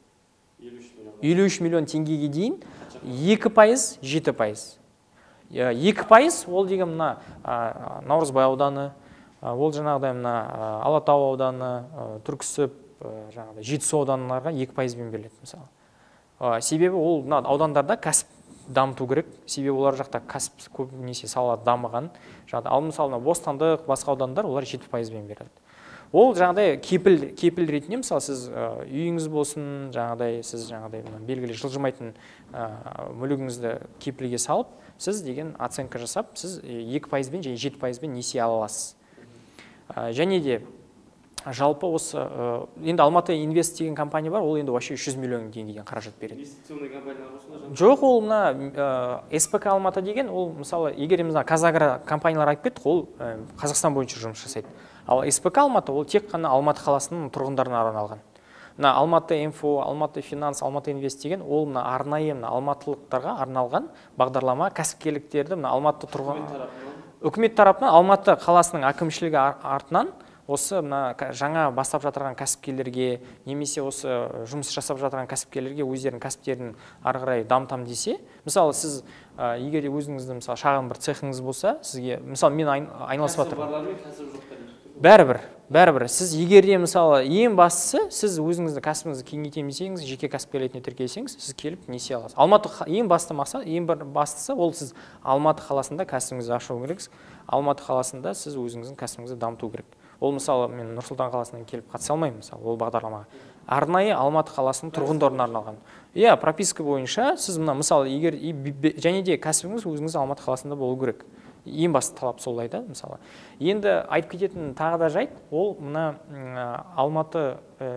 [SPEAKER 2] елу үш миллион теңгеге дейін екі пайыз, жеті пайыз. екі пайыз ол деген мына Наурызбай ауданы, ол жаңағыдай мына Алатау ауданы, Түрксіб, жаңағыдай Жетісу ауданларға екі пайызбен беріледі мысалы. Себебі ол мына аудандарда кәсіп дамыту керек. Себебі олар жақта кәсіп көбінесе салалар дамыған. Ал мысалы Бостандық, басқа аудандар олар жеті пайызбен береді. Ол жаңағыдай кепіл кепіл ретінде, мысалы сіз үйіңіз болсын, жаңағыдай сіз жаңағыдай белгілі жылжымайтын мүлігіңізді кепілге салып, сіз деген оценка жасап, сіз екі пайызбен және жеті пайызбен несие ала аласыз. Және де жалпы осы енді Алматы Инвест деген компания бар, ол енді вообще үш жүз миллион теңгеден қаражат береді.
[SPEAKER 1] Инвестиционный компаниялар осында?
[SPEAKER 2] Жоқ, ол мына эс пэ ка Алматы деген, ол мысалы егер мына Қазагро компаниялар айтып кеттік, ол Қазақстан бойынша жұмыс жасайды. Ал эс пэ ка Алматы ол тек қана Алматы қаласының тұрғындарына арналған. Мына Алматы Инфо, Алматы Финанс, Алматы Инвест деген ол мына арнайы мына алматылықтарға арналған бағдарлама, кәсіпкерліктерді мына Алматы тұрғын үкімет тарапынан, Алматы қаласының әкімшілігі артынан осы мына жаңа бастап жатырған кәсіпкерлерге, немесе осы жұмыс жасап жатырған кәсіпкерлерге өздерінің кәсіптерін ары қарай дамытам десе, мысалы сіз егер өзіңіздің мысалы шағын бір цехыңыз болса, сізге мысалы мен айналысып жатырмын. Бәрібір, бәрібір. Сіз егер де мысалы ең бастысы, сіз өзіңіздің кәсібіңізді кеңейтемін десеңіз, жеке кәсіпкер ретінде тіркелсеңіз, сіз келіп несие аласыз. Алматы ең басты мақсат, ең бір бастысы ол сіз Алматы қаласында кәсібіңізді ашу керексіз. Алматы қаласында сіз өзіңіздің кәсібіңізді дамыту керек. Ол мысалы мен Нұр-Сұлтан қаласынан келіп қатыса алмаймын, мысалы, ол бағдарламаға. Арнайы Алматы қаласының тұрғындарына арналған. Иә, прописка бойынша сіз мына мысалы егер және де кәсібіңіз өзіңіз Алматы қаласында болу керек. Ең басты талап солай да, мысалы. Енді айтып кететін тағы да жайт, ол мына Алматы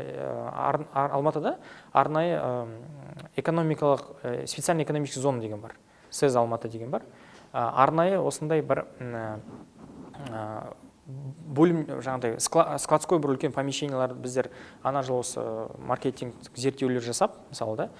[SPEAKER 2] Алматыда арнайы экономикалық специальный экономический зона деген бар. сэз Алматы деген бар. Арнайы осындай бір бөлім, жаңағыдай складской бір үлкен помещениялар біздер ана жыл осы маркетинг зерттеулер жасап, мысалы да,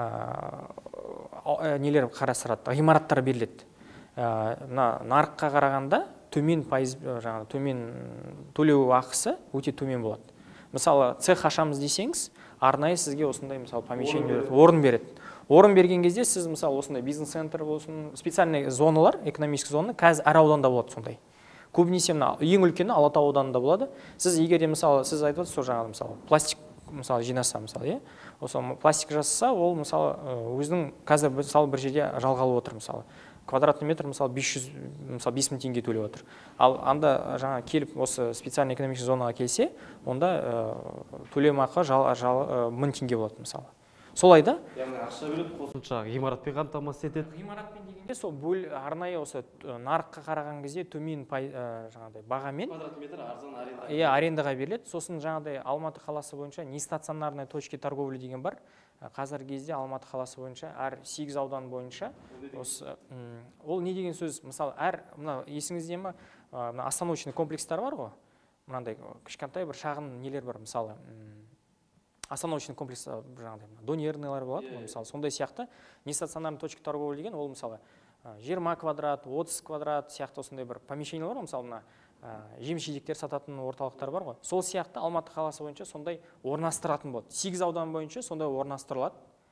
[SPEAKER 2] нелер қарастырады, ғимараттар беріледі. Нарыққа қарағанда төмен пайыз, жаңағы төмен төлеу ақысы өте төмен болады. Мысалы цех ашамыз десеңіз, арнайы сізге осындай мысалы помещение орын береді. Орын берген кезде сіз мысалы осындай бизнес-центр болсын, специальный зоналар, экономический зона қазір әр ауданда болады сондай. Көбінесе мына ең үлкені Алатау ауданында болады. Сіз егер де мысалы сіз айтып отырсыз, жаңағы мысалы пластик мысалы жинаса мысалы, иә, осы пластик жасаса, ол мысалы өзінің қазір мысалы бір жерде жалғалып отыр мысалы. Квадратный метр мысалы бес жүз, мысалы бес мың теңге төлеп отыр. Ал анда жаңа келіп осы специальный экономический зонаға келсе, онда төлемақы мың теңге болады мысалы. Солай да?
[SPEAKER 1] Яғни ақша береді,
[SPEAKER 3] қосымша ғимаратпен қамтамасыз етеді.
[SPEAKER 2] Ғимаратпен дегенде сол бөл арнайы осы нарыққа қараған кезде төмен жаңағыдай бағамен
[SPEAKER 1] квадрат метр арзан аренда.
[SPEAKER 2] Иә, арендаға беріледі. Сосын жаңағыдай Алматы қаласы бойынша нестационарные точки торговли деген бар. Қазіргі кезде Алматы қаласы бойынша әр сегіз аудан бойынша осы ол не деген сөз? Мысалы, әр мына есіңізде ме? Мына остановочный комплекстар бар ғой. Мынандай кішкентай бір шағын нелер бар, мысалы, остановочный комплекс жаңағыдай донерныйлар болады, мысалы, сондай сияқты нестационарный точка торговли деген ол мысалы жиырма квадрат, отыз квадрат сияқты осындай бір помещениялар бар, мысалы мына жеміс-жидектер сататын орталықтар бар ғой. Сол сияқты Алматы қаласы бойынша сондай орналастыратын болады. сегіз аудан бойынша сондай орналастырылады.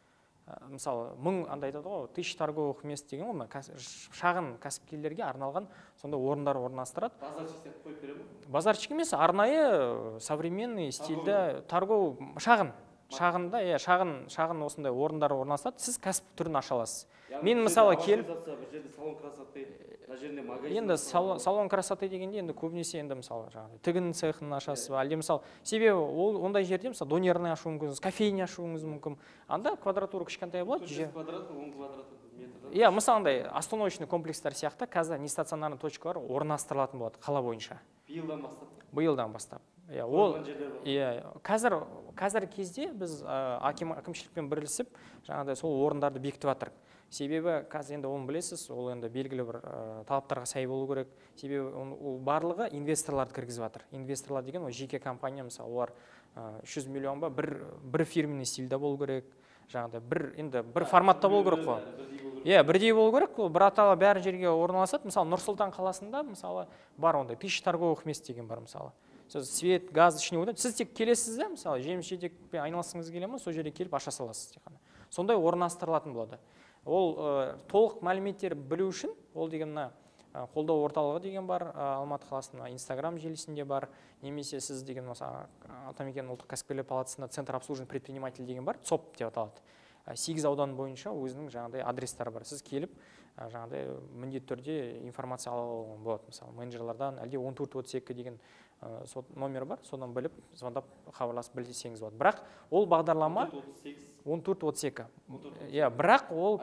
[SPEAKER 2] мысалы мың андай айтады ғой, тысяч торговых мест деген ғой, шағын кәсіпкерлерге арналған сондай орындар орналастырады.
[SPEAKER 1] Базарчик сияқты қойып бере ме?
[SPEAKER 2] Базарчик емес, арнайы современный стильді торгов шағын шағында, иә, шағын шағын осындай орындар орналастырады. Сіз кәсіп түрін аша аласыз. Мен мысалы келіп,
[SPEAKER 1] салон красоты, мына жерінде магазин.
[SPEAKER 2] енді салон красоты дегенде енді көбінесе енді мысалы жаңағы тігін цехын ашасыз ба, әлде мысалы себебі ол ондай жерде мысалы донерный ашуыңыз мүмкін, кофейня ашуыңыз мүмкін. Анда квадратура кішкентай болады.
[SPEAKER 1] төрт квадрат, он квадрат метр.
[SPEAKER 2] Иә, мысалы андай остановочный комплекстер сияқты қазір нестационарный точкалар орналастырылатын болады қала бойынша.
[SPEAKER 1] Биылдан бастап.
[SPEAKER 2] Биылдан бастап. Иә, ол иә, қазір қазір кезде біз әкімшілікпен бірлесіп жаңағыдай сол орындарды бекітіп жатырмыз. Себебі қазір енді оны білесіз, ол енді белгілі бір талаптарға сай болу керек. Себебі ол барлығы инвесторларды кіргізіп жатыр. Инвесторлар деген ол жеке компания, мысалы олар үш жүз миллион ба бір бір фирменный стильде болу керек. Жаңағыдай бір енді бір форматта болу керек қой. Иә, бірдей болу керек. Ол бір атала бәрі жерге орналасады. Мысалы Нұр-Сұлтан қаласында мысалы бар ондай тысяч торговых мест деген бар мысалы. Сіз свет, газ ішіне өтеді. Сіз тек келесіз де, мысалы жеміс жидекпен айналысқыңыз келе ме, сол жерге келіп аша саласыз тек қана. Сондай орналастырылатын болады. Ол толық мәліметтер білу үшін, ол деген мына қолдау орталығы деген бар, Алматы қаласында Инстаграм желісінде бар, немесе сіз деген мысалы Атамекен ұлттық кәсіпкерлер палатасында центр обслуживания предпринимателей деген бар, ЦОП деп аталады. сегіз аудан бойынша өзінің жаңағыдай адрестары бар. Сіз келіп жаңағыдай міндетті түрде информация алуға болады. Мысалы менеджерлардан әлде он төрт отыз екі деген номер бар, содан біліп звондап хабарласып білсеңіз болады. Бірақ ол бағдарлама он төрт отыз екі. Иә, бірақ ол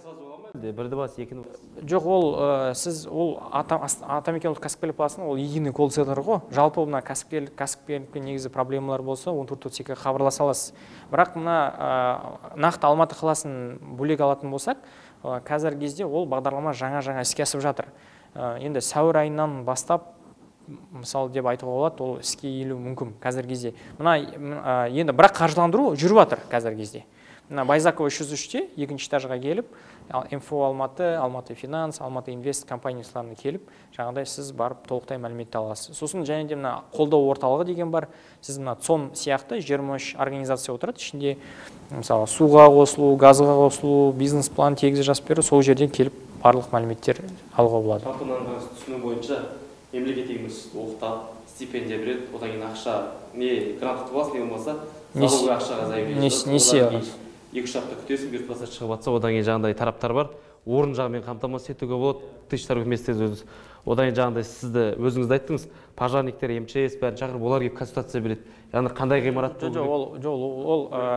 [SPEAKER 3] бірді бас, екіні бас.
[SPEAKER 2] Жоқ, ол сіз ол Атамекен ұлттық кәсіпкерлер палатасының ол единый колл-центр ғой. Жалпы мына кәсіпкерлік кәсіпкерлікпен негізі проблемалар болса он төрт отыз екіге хабарласа аласыз. Бірақ мына нақты Алматы қаласын бөлек алатын болсақ, қазіргі кезде ол бағдарлама жаңа-жаңа іске асып жатыр. Енді сәуір айынан бастап мысалы деп айтуға болады, ол іске елу мүмкін қазіргі кезде. Мына енді бірақ қаржыландыру жүріп жатыр қазіргі кезде. Мына Байзакова үш жүз үште екінші этажға келіп, Инфо Алматы, Алматы Финанс, Алматы Инвест компанияларына келіп, жаңағыдай сіз барып толықтай мәлімет аласыз. Сосын және де мына қолдау орталығы деген бар. Сіз мына ЦОМ сияқты жиырма үш организация отырады. Ішінде мысалы суға қосылу, газға қосылу, бизнес-план тегіс жазып беру, сол жерден келіп барлық мәліметтер алуға болады.
[SPEAKER 1] Талқыланған түсіну бойынша мемлекет егіміз оқытады, стипендия береді, одан кейін ақша, не грант ұтып аласың, не болмаса, залогы ақшаға заявление. Екі-үш апта күтесің, беріп баса
[SPEAKER 3] шығып жатса, одан кейін жаңағыдай тараптар бар. Орын жағымен қамтамасыз етуге болады, тысяч торговых мест өзіңіз. Одан кейін жаңағыдай сізді өзіңізді айттыңыз, пожарниктер, МЧС бәрін шақырып, олар келіп консультация береді. Яғни қандай ғимарат болу керек?
[SPEAKER 2] Ол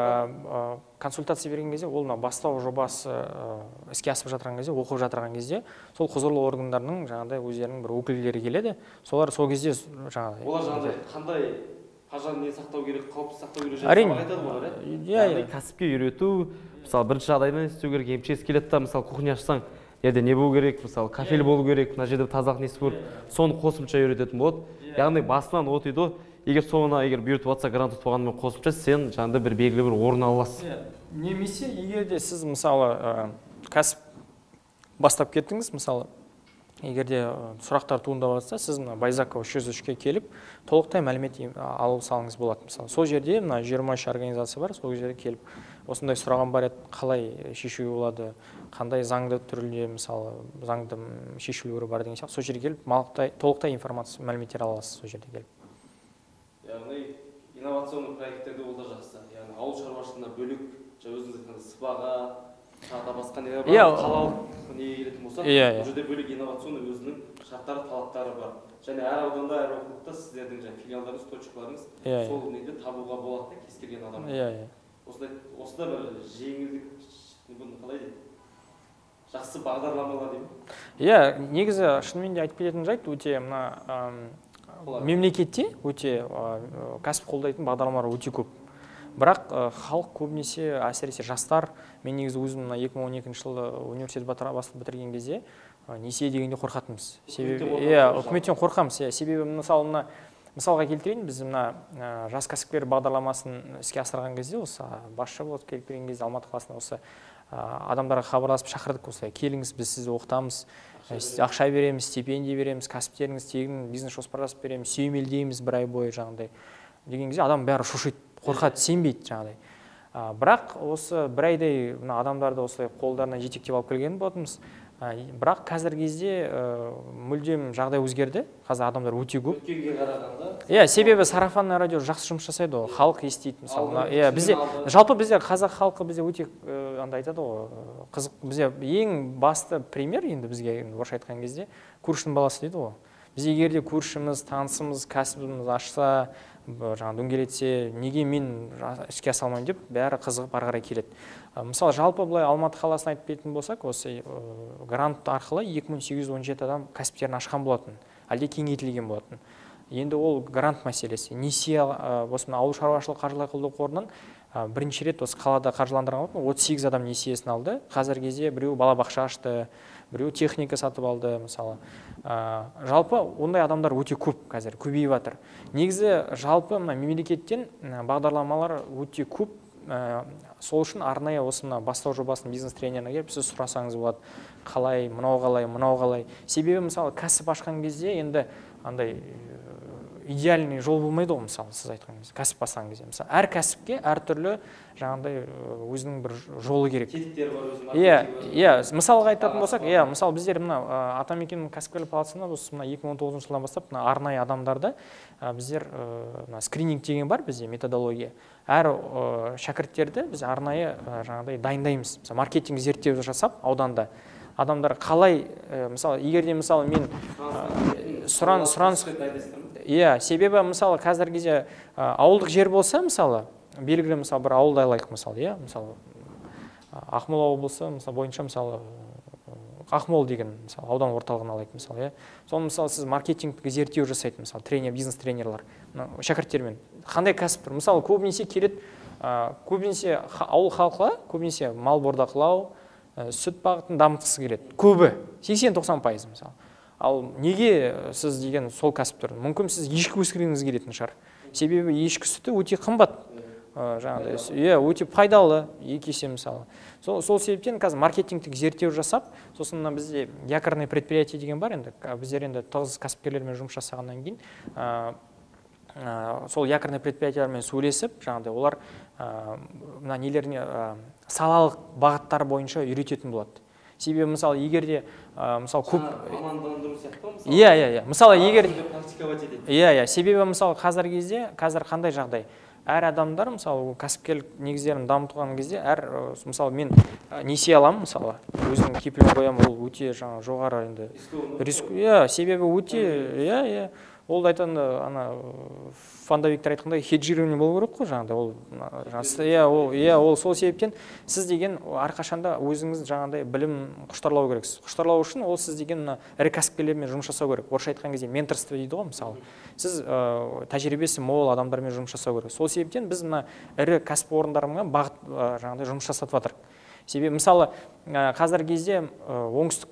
[SPEAKER 2] ол консультация берген кезде, ол бастау жобасы іске асып жатырған кезде, оқып жатырған кезде, сол құзырлы органдарының жаңағыдай өздерінің бір өкілдері келеді. Солар сол кезде жаңағыдай.
[SPEAKER 1] Олар жаңағыдай қандай пожарный сақтау керек, қауіпсіз сақтау керек жерді айтады олар,
[SPEAKER 3] иә? Кәсіпке үйрету, мысалы бірінші жағдайдан істеу керек, МЧС келеді да, мысалы кухня ашсаң, жерде не болу керек, мысалы кафель болу керек, мына жерде тазалық несі бар, соны қосымша үйрететін болады. Яғни басынан отыды, егер соңына егер бұйыртып жатса, грант ұтып алғанымен қосымша сен жаңағыдай бір белгілі бір орын аласыз.
[SPEAKER 2] Немесе егер де сіз мысалы кәсіп бастап кеттіңіз, мысалы егерде сұрақтар туындап жатса, сіз мына Байзакова үш жүз үшке келіп, толықтай мәлімет алып салыңыз болады. Мысалы, сол жерде мына жиырма үш организация бар, сол жерде келіп, осындай сұраған бар еді, қалай шешуге болады, қандай заңды түрінде, мысалы, заңды шешулері бар деген сияқты, сол жерге келіп, толықтай информация, мәліметтер аласыз сол жерде келіп.
[SPEAKER 1] Яғни, инновационный проекттерде ол да жақсы. Яғни, ауыл шаруашылығына бөлік, өзіңіз айтқандай сыбаға, тағы басқа нелер бар, қалалық неге келетін болса, бұл жерде бөлек инновационный өзінің шарттары, талаптары бар. Және әр ауданда, әр округта сіздердің жаңа филиалдарыңыз, точкаларыңыз сол неде табуға болады да, кез келген адам. Осында бір жеңілдік, қалай дейді? Жақсы бағдарламалар деймін.
[SPEAKER 2] Иә, негізі шынымен де айтып кететін жайт, өте мына мемлекетте өте кәсіп қолдайтын бағдарламалар өте көп. Бірақ халық көбінесе, әсіресе жастар, мен негізі өзім екі мың он екінші жылы университет бастап бітірген кезде несие дегенде қорқатынбыз. Иә, үкіметтен қорқамыз. Себебі мысалы мысалға келтірейін, біз мына жас кәсіпкер бағдарламасын іске асырған кезде, осы басшы болып келген кезде Алматы қаласында осы адамдарға хабарласып шақырдық, осылай келіңіз, біз сізді оқытамыз, ақша береміз, стипендия береміз, кәсіптеріңіз тегін бизнес жоспар жасап береміз, сүйемелдейміз бір ай бойы жаңағыдай деген кезде адам бәрі шошиды, қорқады, сенбейді жаңағыдай. Бірақ осы бір айдай адамдарды осылай қолдарына жетектеп алып келген болатынбыз. Бірақ қазіргі кезде мүлдем жағдай өзгерді. Қазір адамдар өте көп.
[SPEAKER 1] Өткенге қарағанда.
[SPEAKER 2] Иә, себебі сарафанный радио жақсы жұмыс жасайды ғой. Халық естиді мысалы. Иә, бізде жалпы бізде қазақ халқы бізде өте андай айтады ғой. Қызық, бізде ең басты пример енді бізге орысша айтқан кезде көршінің баласы дейді ғой. Біз егер де көршіміз, танысымыз, кәсібіміз ашса, жаңа дөңгелетсе, неге мен іске аса алмаймын деп бәрі қызығып ары қарай келеді. Мысалы, жалпы былай Алматы қаласын айтып кететін болсақ, осы грант арқылы екі мың сегіз жүз он жеті адам кәсіптерін ашқан болатын, әлде кеңейтілген болатын. Енді ол грант мәселесі. Несие осы ауыл шаруашылық қаржылай қолдау қорынан бірінші рет осы қалада қаржыландырған болатын, отыз сегіз адам несиесін алды. Қазіргі кезде біреу балабақша ашты, біреу техника сатып алды, мысалы. Жалпы ондай адамдар өте көп қазір, көбейіп жатыр. Негізі жалпы мемлекеттен бағдарламалар өте көп. Сол үшін арнайы осы бастау жобасының бизнес тренеріне келіп сіз сұрасаңыз болады, қалай, мынау қалай, мынау қалай. Себебі мысалы кәсіп ашқан кезде енді андай идеальный жол болмайды ғой, мысалы сіз айтқан кезде, кәсіп бастаған кезде. Мысалы әр кәсіпке әртүрлі жаңағыдай өзінің бір жолы керек.
[SPEAKER 1] Тетіктері бар өзінің.
[SPEAKER 2] Иә, иә, мысалға айтатын болсақ, иә, мысалы біздер мына Атамекен кәсіпкерлік палатасында осы мына екі мың он тоғызыншы жылдан бастап мына арнайы адамдарды біздер скрининг деген бар бізде методология. Әр шәкірттерді біз арнайы жаңағыдай дайындаймыз. Мысалы маркетинг зерттеу жасап ауданда адамдар қалай, мысалы егер де мысалы мен сұраныс сұраныс иә, себебі мысалы қазіргі кезде ауылдық жер болса, мысалы белгілі мысалы бір ауылды алайық, мысалы, иә, мысалы Ақмола облысы мысалы бойынша мысалы Ақмол деген мысалы аудан орталығын алайық, мысалы, иә. Соны мысалы сіз маркетингтік зерттеу жасайды, мысалы тренер, бизнес тренерлар шәкірттермен. Қандай кәсіп тұр? Мысалы көбінесе келеді, көбінесе ауыл халқы көбінесе мал бордақылау, сүт бағытын дамытқысы келеді. Көбі сексен тоқсан пайыз мысалы. Ал неге сіз деген сол кәсіп тұр? Мүмкін сіз ешкі өсіргіңіз келетін шығар. Себебі ешкі сүті өте қымбат. Жаңағыдай, иә, өте пайдалы, екі есе мысалы. Сол себептен қазір маркетингтік зерттеу жасап, сосын бізде якорный предприятие деген бар енді. Біздер енді тығыз кәсіпкерлермен жұмыс жасағаннан кейін, сол якорный предприятиялармен сөйлесіп, жаңағыдай олар мына нелеріне салалық бағыттар бойынша үйрететін болады. Себебі мысалы егер де мысалы көп
[SPEAKER 1] мамандандыру сияқты мысалы.
[SPEAKER 2] Иә, иә, иә. Мысалы егер
[SPEAKER 1] практиковать етеді.
[SPEAKER 2] Иә, иә. Себебі мысалы қазіргі кезде, қазір қандай жағдай? Әр адамдар мысалы кәсіпкерлік негіздерін дамытқан кезде әр мысалы мен несие аламын, мысалы өзінің кепілін қоямын, ол өте жаңа жоғары енді риск. Иә, себебі өте, иә, иә. Ол айтқанда ана фондовиктер айтқандай хеджирование болу керек қой, жаңағыдай ол иә, ол иә, ол сол себептен сіз деген әрқашанда өзіңіз жаңағыдай білім құштарлау керексіз. Құштарлау үшін ол сіз деген ірі кәсіпкерлермен жұмыс жасау керек. Орысша айтқан кезде менторство дейді ғой, мысалы. Сіз тәжірибесі мол адамдармен жұмыс жасау керек. Сол себептен біз мына ірі кәсіпорындармен бағыт жаңағыдай жұмыс жасатып жатырмыз. Себебі мысалы қазіргі кезде оңтүстік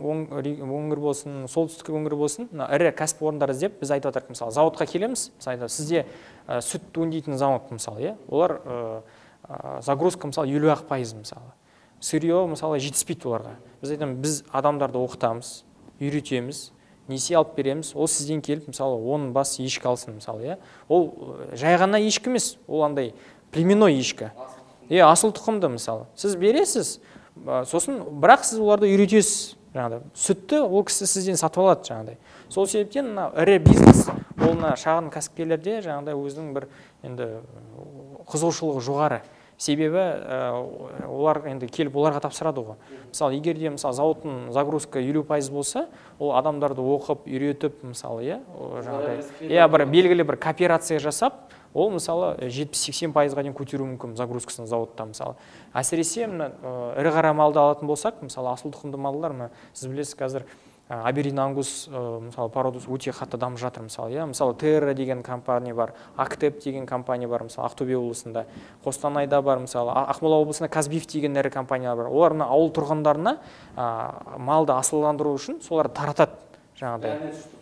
[SPEAKER 2] өңір болсын, солтүстік өңір болсын, ірі кәсіпорындар іздеп біз айтып жатырмыз. Мысалы зауытқа келеміз, мысалы сізде сүт өңдейтін зауыт мысалы, иә, олар загрузка мысалы елу ақ пайыз мысалы. Сырье мысалы жетіспейді оларға. Біз айтамыз, біз адамдарды оқытамыз, үйретеміз, несие алып береміз, ол сізден келіп мысалы он бас ешкі алсын мысалы, иә. Ол жай ғана ешкі емес, ол андай племенной ешкі. Е, асыл тұқымды мысалы. Сіз бересіз, сосын бірақ сіз оларды үйретесіз. Жаңағыдай сүтті ол кісі сізден сатып алады жаңағыдай. Сол себептен мына ірі бизнес, ол мына шағын кәсіпкерлерде жаңағыдай өзінің бір енді қызығушылығы жоғары. Себебі олар енді келіп оларға тапсырады ғой. Мысалы, егер де мысалы зауыттың загрузка елу пайыз болса, ол адамдарды оқып, үйретіп, мысалы, иә, жаңағыдай, иә, бір белгілі бір кооперация жасап, ол мысалы жетпіс сексен пайызға дейін көтеру мүмкін загрузкасын зауытта мысалы. Әсіресе ірі қара малды алатын болсақ, мысалы асыл тұқымды малдар, сіз білесіз қазір Абердин Ангус мысалы пародус өте қатты дамып жатыр мысалы, иә. Мысалы Терра деген компания бар, Актеп деген компания бар, мысалы Ақтөбе облысында, Қостанайда бар, мысалы Ақмола облысында Казбиф деген ірі компания бар. Олар мына ауыл тұрғындарына малды асылдандыру үшін солар таратады жаңағыдай.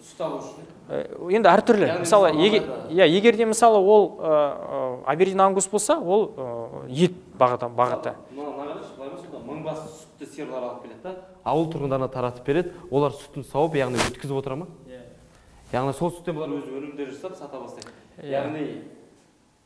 [SPEAKER 2] Енді әртүрлі. Мысалы, егер де мысалы ол Абердин Ангус болса, ол ет бағыты.
[SPEAKER 1] Мың бас сүтті сиырлар алып келеді да?
[SPEAKER 3] Ауыл тұрғындарына таратып береді, олар сүтін сауып, яғни өткізіп отыра ма? Яғни сол сүттен
[SPEAKER 1] бұлар өз өнімдер жасап сата бастайды. Яғни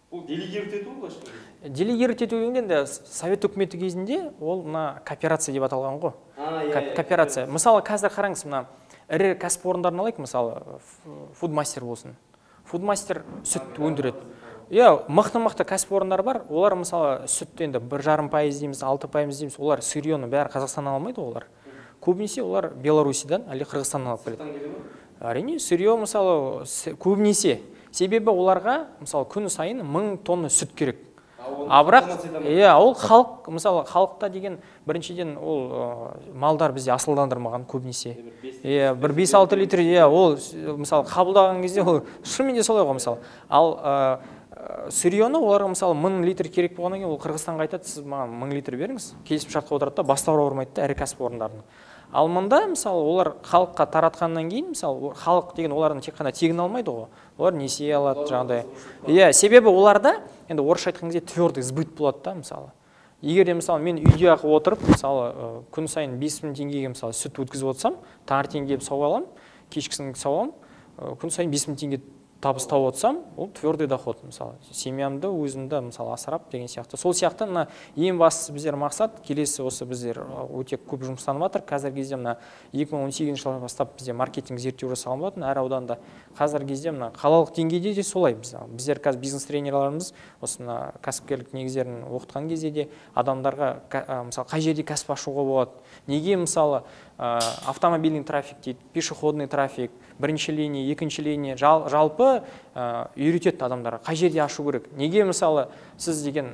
[SPEAKER 1] Бұл делегировать ету былайша.
[SPEAKER 2] Делегировать ету дегенде совет үкіметі кезінде ол мына кооперация деп аталған ғой.
[SPEAKER 1] А, иә,
[SPEAKER 2] Кооперация. Мысалы қазір қараңыз, мына ірі кәсіпорындарын алайық, мысалы фудмастер болсын. Фудмастер сүт өндіреді. Иә, мықты-мықты кәсіпорындар бар, олар мысалы сүт енді бір жарым пайыз дейміз, алты пайыз дейміз, олар сырьені бәрі Қазақстаннан алмайды олар. Көбінесе олар Беларусидан, әлде Қырғызстаннан алып келеді. Әрине, сырье мысалы көбінесе. Себебі оларға мысалы күн сайын мың тонна сүт керек. А бірақ, иә, ол халық, мысалы халықта деген біріншіден ол малдар бізде асылдандырмаған көбінесе. Иә, бір бес алты литр, иә, ол мысалы қабылдаған кезде ол шынымен де солай ғой мысалы. Ал сырьені оларға мысалы мың литр керек болғаннан кейін ол Қырғызстанға айтады, сіз маған мың литр беріңіз, келісіп шартқа отырады да, бастауға бармайды да, ірі кәсіпорындардың. Ал мында мысалы олар халыққа таратқаннан кейін, мысалы халық деген олардың тек қана тегін алмайды ғой. Олар несие алады жаңағыдай. Иә, себебі оларда енді орысша айтқан кезде твердый сбыт болады да, мысалы. Егер де мысалы мен үйде ақ отырып, мысалы күн сайын бес мың теңгеге мысалы сүт өткізіп отырсам, таңертең келіп сауып аламын, кешкісін сауып аламын, күн сайын бес мың теңге табыс тауып отырсам, ол твердый доход, мысалы. Семьямды өзімді мысалы асырап деген сияқты. Сол сияқты мына ең бастысы біздер мақсат, келесі осы біздер өте көп жұмыстанып жатыр. Қазіргі кезде мына екі мың он сегізінші жылдан бастап бізде маркетинг зерттеу жасалған болатын әр ауданда. Қазіргі кезде мына қалалық деңгейде де солай. Біздер қазір бизнес тренерларымыз осы мына кәсіпкерлік негіздерін оқытқан кезде де адамдарға мысалы қай жерде кәсіп ашуға болады. Неге мысалы автомобильный трафик дейді, пешеходный трафик, бірінші линия, екінші линия, жалпы үйретеді адамдарға қай жерде ашу керек. Неге мысалы сіз деген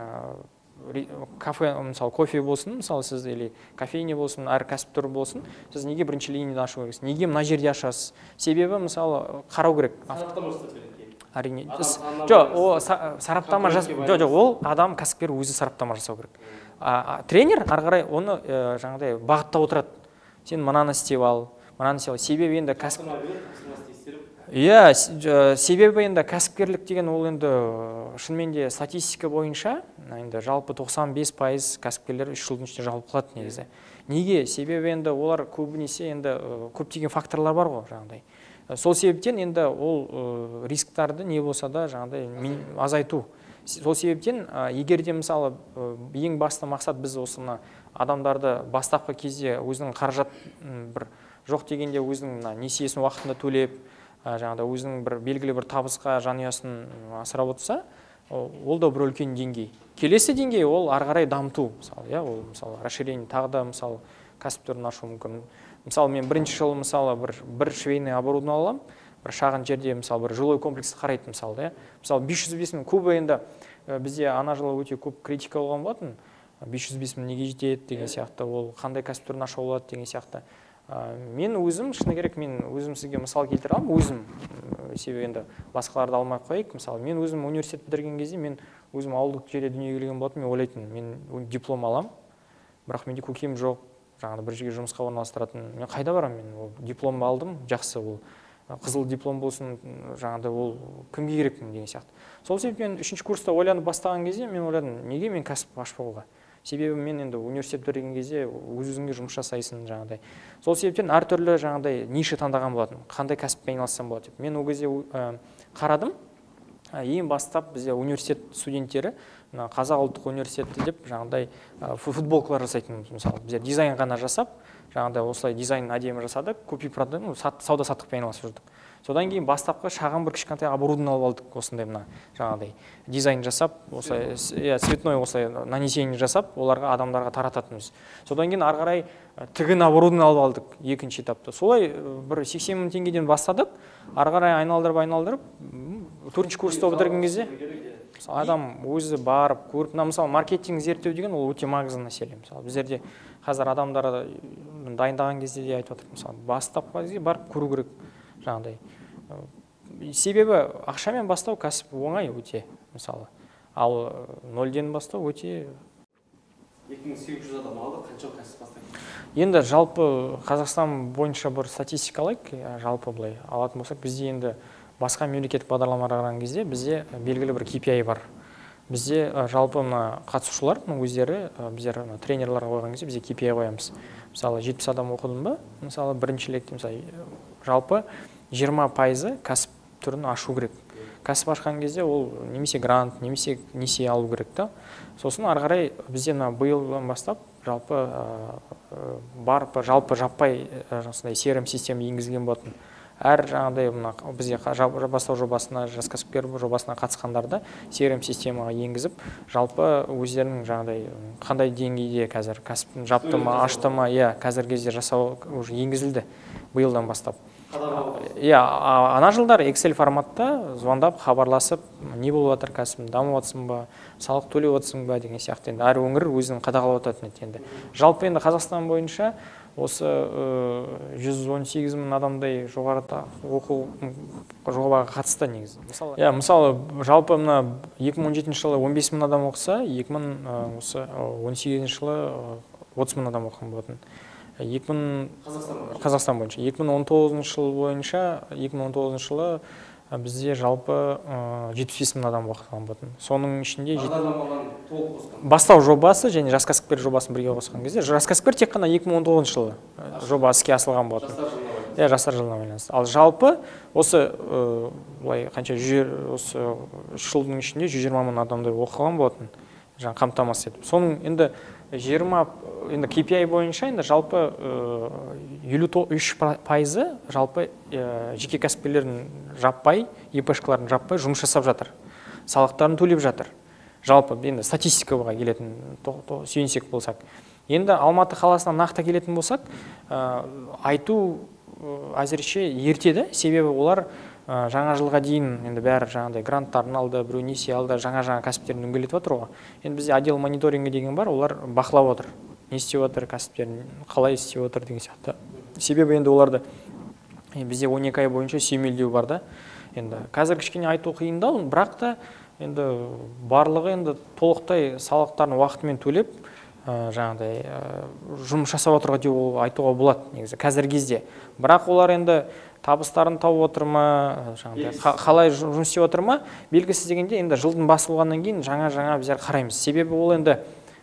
[SPEAKER 2] кафе, мысалы кофе болсын, мысалы сіз или кофейня болсын, әр кәсіп болсын, сіз неге бірінші линияда ашу керексіз? Неге мына жерде ашасыз? Себебі мысалы қарау керек.
[SPEAKER 1] Сараптама жасап береді.
[SPEAKER 2] Әрине. Жоқ, ол сараптама жасау, жоқ, жоқ, ол адам кәсіпкер өзі сараптама жасау керек. Тренер ары қарай оны жаңағыдай бағыттап отырады. Сен мынаны істеп ал, мынаны істеп ал. Себебі енді кәсіп Иә, себебі енді кәсіпкерлік деген ол енді шынымен де статистика бойынша енді жалпы тоқсан бес пайыз кәсіпкерлер үш жылдың ішінде жабылып қалады негізі. Неге? Себебі енді олар көбінесе енді көптеген факторлар бар ғой жаңағыдай. Сол себептен енді ол рисктарды не болса да жаңағыдай азайту. Сол себептен егер де мысалы ең басты мақсат біз осыны адамдарды бастапқы кезде өзінің қаражат бір жоқ дегенде өзінің несиесін уақытында төлеп, жаңағыда өзінің бір белгілі бір табысқа жанұясын асырап отырса, ол да бір үлкен деңгей. Келесі деңгей ол ары қарай дамыту, мысалы, иә, ол мысалы расширение тағы да мысалы кәсіптерін ашу мүмкін. Мысалы мен бірінші жыл мысалы бір бір швейный оборудование аламын, бір шағын жерде мысалы бір жилой комплексті қарайды мысалы, иә. Мысалы бес жүз бес мың көбі енді бізде ана жылы өте көп критика болған болатын. бес жүз бес мың неге жетеді деген сияқты, ол қандай кәсіптерін аша болады деген сияқты. Мен өзім, шыны керек, мен өзім сізге мысал келтіре аламын, өзім, себебі енді басқаларды алмай қойып, мысалы, мен өзім университет бітірген кезде, мен өзім ауылдық жерде дүниеге келген болатын, мен ойлайтын, мен диплом алам, бірақ менде көкем жоқ, жаңағыда бір жерге жұмысқа орналастыратын, мен қайда барам, мен ол диплом алдым, жақсы, ол қызыл диплом болсын, жаңағыда ол кімге керекпін деген сияқты. Сол себепті мен үшінші курста ойланып бастаған кезде, мен ойладым, неге мен кәсіп ашпауға? Себебі мен енді университет бітірген кезде өз-өзіңе жұмыс жасайсың жаңағыдай. Сол себептен әртүрлі жаңағыдай ниша таңдаған болатын. Қандай кәсіппен айналыссам болады деп. Мен ол кезде қарадым. Ең бастап бізде университет студенттері Қазақ ұлттық университеті деп жаңағыдай футболкалар жасайтын, мысалы, біздер дизайн ғана жасап, жаңағыдай осылай дизайн әдемі жасадық, купи продай, сауда-саттықпен айналысып жүрдік. Содан кейін бастапқы шағын бір кішкентай оборудование алып алдық, осындай мына жаңағыдай дизайн жасап, осылай цветной осылай нанесение жасап, оларға адамдарға тарататынбыз. Содан кейін ары қарай тігін оборудование алып алдық екінші этапта. Солай бір сексен мың теңгеден бастадық, ары қарай айналдырып айналдырып, төртінші курста бітірген кезде адам өзі барып көріп, мысалы маркетинг зерттеу деген ол өте маңызды мәселе. Мысалы біздерде қазір адамдар дайындаған кезде де айтып жатыр, мысалы бастапқы кезде барып көру керек жаңағыдай. Себебі ақшамен бастау кәсіп оңай өте, мысалы. Ал нөлден бастау өте
[SPEAKER 1] екі мың сегіз жүз адам алды, қанша кәсіп бастайды?
[SPEAKER 2] Енді жалпы Қазақстан бойынша бір статистика алайық, жалпы былай алатын болсақ, бізде енді басқа мемлекеттік бағдарламаларға қараған кезде бізде белгілі бір кей пи ай бар. Бізде жалпы мына қатысушылар өздері, біздер тренерларға қойған кезде бізде кей пи ай қоямыз. Мысалы жетпіс адам оқыдым ба, мысалы бірінші лекте мысалы жалпы жиырма пайызы кәсіп түрін ашу керек. кәсіп ашқан кезде ол немесе грант, немесе несие алу керек та. Сосын ары қарай бізде мына биылдан бастап жалпы бар жалпы жаппай осындай си ар эм система енгізілген болатын. Әр жаңағыдай мына бізде бастау жобасына, жас кәсіпкер жобасына қатысқандарды си ар эм системаға енгізіп, жалпы өздерінің жаңағыдай қандай деңгейде қазір кәсіптің жапты ма, ашты ма, иә, қазіргі кезде жасау уже енгізілді биылдан бастап. Иә, ана жылдар Excel форматта звондап, хабарласып, не болып жатыр кәсібің, дамып жатсың ба, салық төлеп жатсың ба деген сияқты. Енді әр өңір өзінің қадағалап жататын енді. Жалпы енді Қазақстан бойынша осы жүз он сегіз мың адамдай жоғарыда оқу жобаға қатысты негізі. Мысалы, иә, мысалы жалпы мына екі мың он жетінші жылы он бес мың адам оқыса, екі мың он сегізінші жылы отыз мың адам оқыған болатын. екі мың Қазақстан бойынша. екі мың он тоғызыншы жыл бойынша, екі мың он тоғызыншы жылы бізде жалпы жетпіс бес мың адам оқыған болатын. Соның ішінде бастау жобасы және жас кәсіпкер жобасын бірге қосқан кезде, жас кәсіпкер тек қана екі мың он тоғызыншы жылы жоба іске асырылған болатын. Иә, жастар жылына байланысты. Ал жалпы осы былай қанша осы үш жылдың ішінде жүз жиырма мың адамдай оқыған болатын, жаңа қамтамасыз етіп. Соның енді жиырма енді кей пи ай бойынша енді жалпы елу үш пайызы жалпы жеке кәсіпкерлердің жаппай, е пэ шкалардың жаппай жұмыс жасап жатыр. Салықтарын төлеп жатыр. Жалпы енді статистикаға келетін сүйенсек болсақ. Енді Алматы қаласына нақты келетін болсақ, айту әзірше ертеді, себебі олар жаңа жылға дейін енді бәрі жаңағыдай гранттарын алды, біреу несие алды, жаңа-жаңа кәсіптерін дөңгелетіп отыр ғой. Енді бізде отдел мониторингі деген бар, олар бақылап отыр. Не істеп отыр кәсіптерін, қалай істеп отыр деген сияқты. Себебі енді оларды бізде он екі ай бойынша сүйемелдеу бар да. Енді қазір кішкене айту қиындау, бірақ та енді барлығы енді толықтай салықтарын уақытымен төлеп, жаңағыдай жұмыс жасап отырға деп айтуға болады негізі қазіргі кезде. Бірақ олар енді табыстарын тауып отыр ма, қалай жұмыс істеп отыр ма, белгісіз дегенде енді жылдың басы болғаннан кейін жаңа-жаңа біздер қараймыз. Себебі ол енді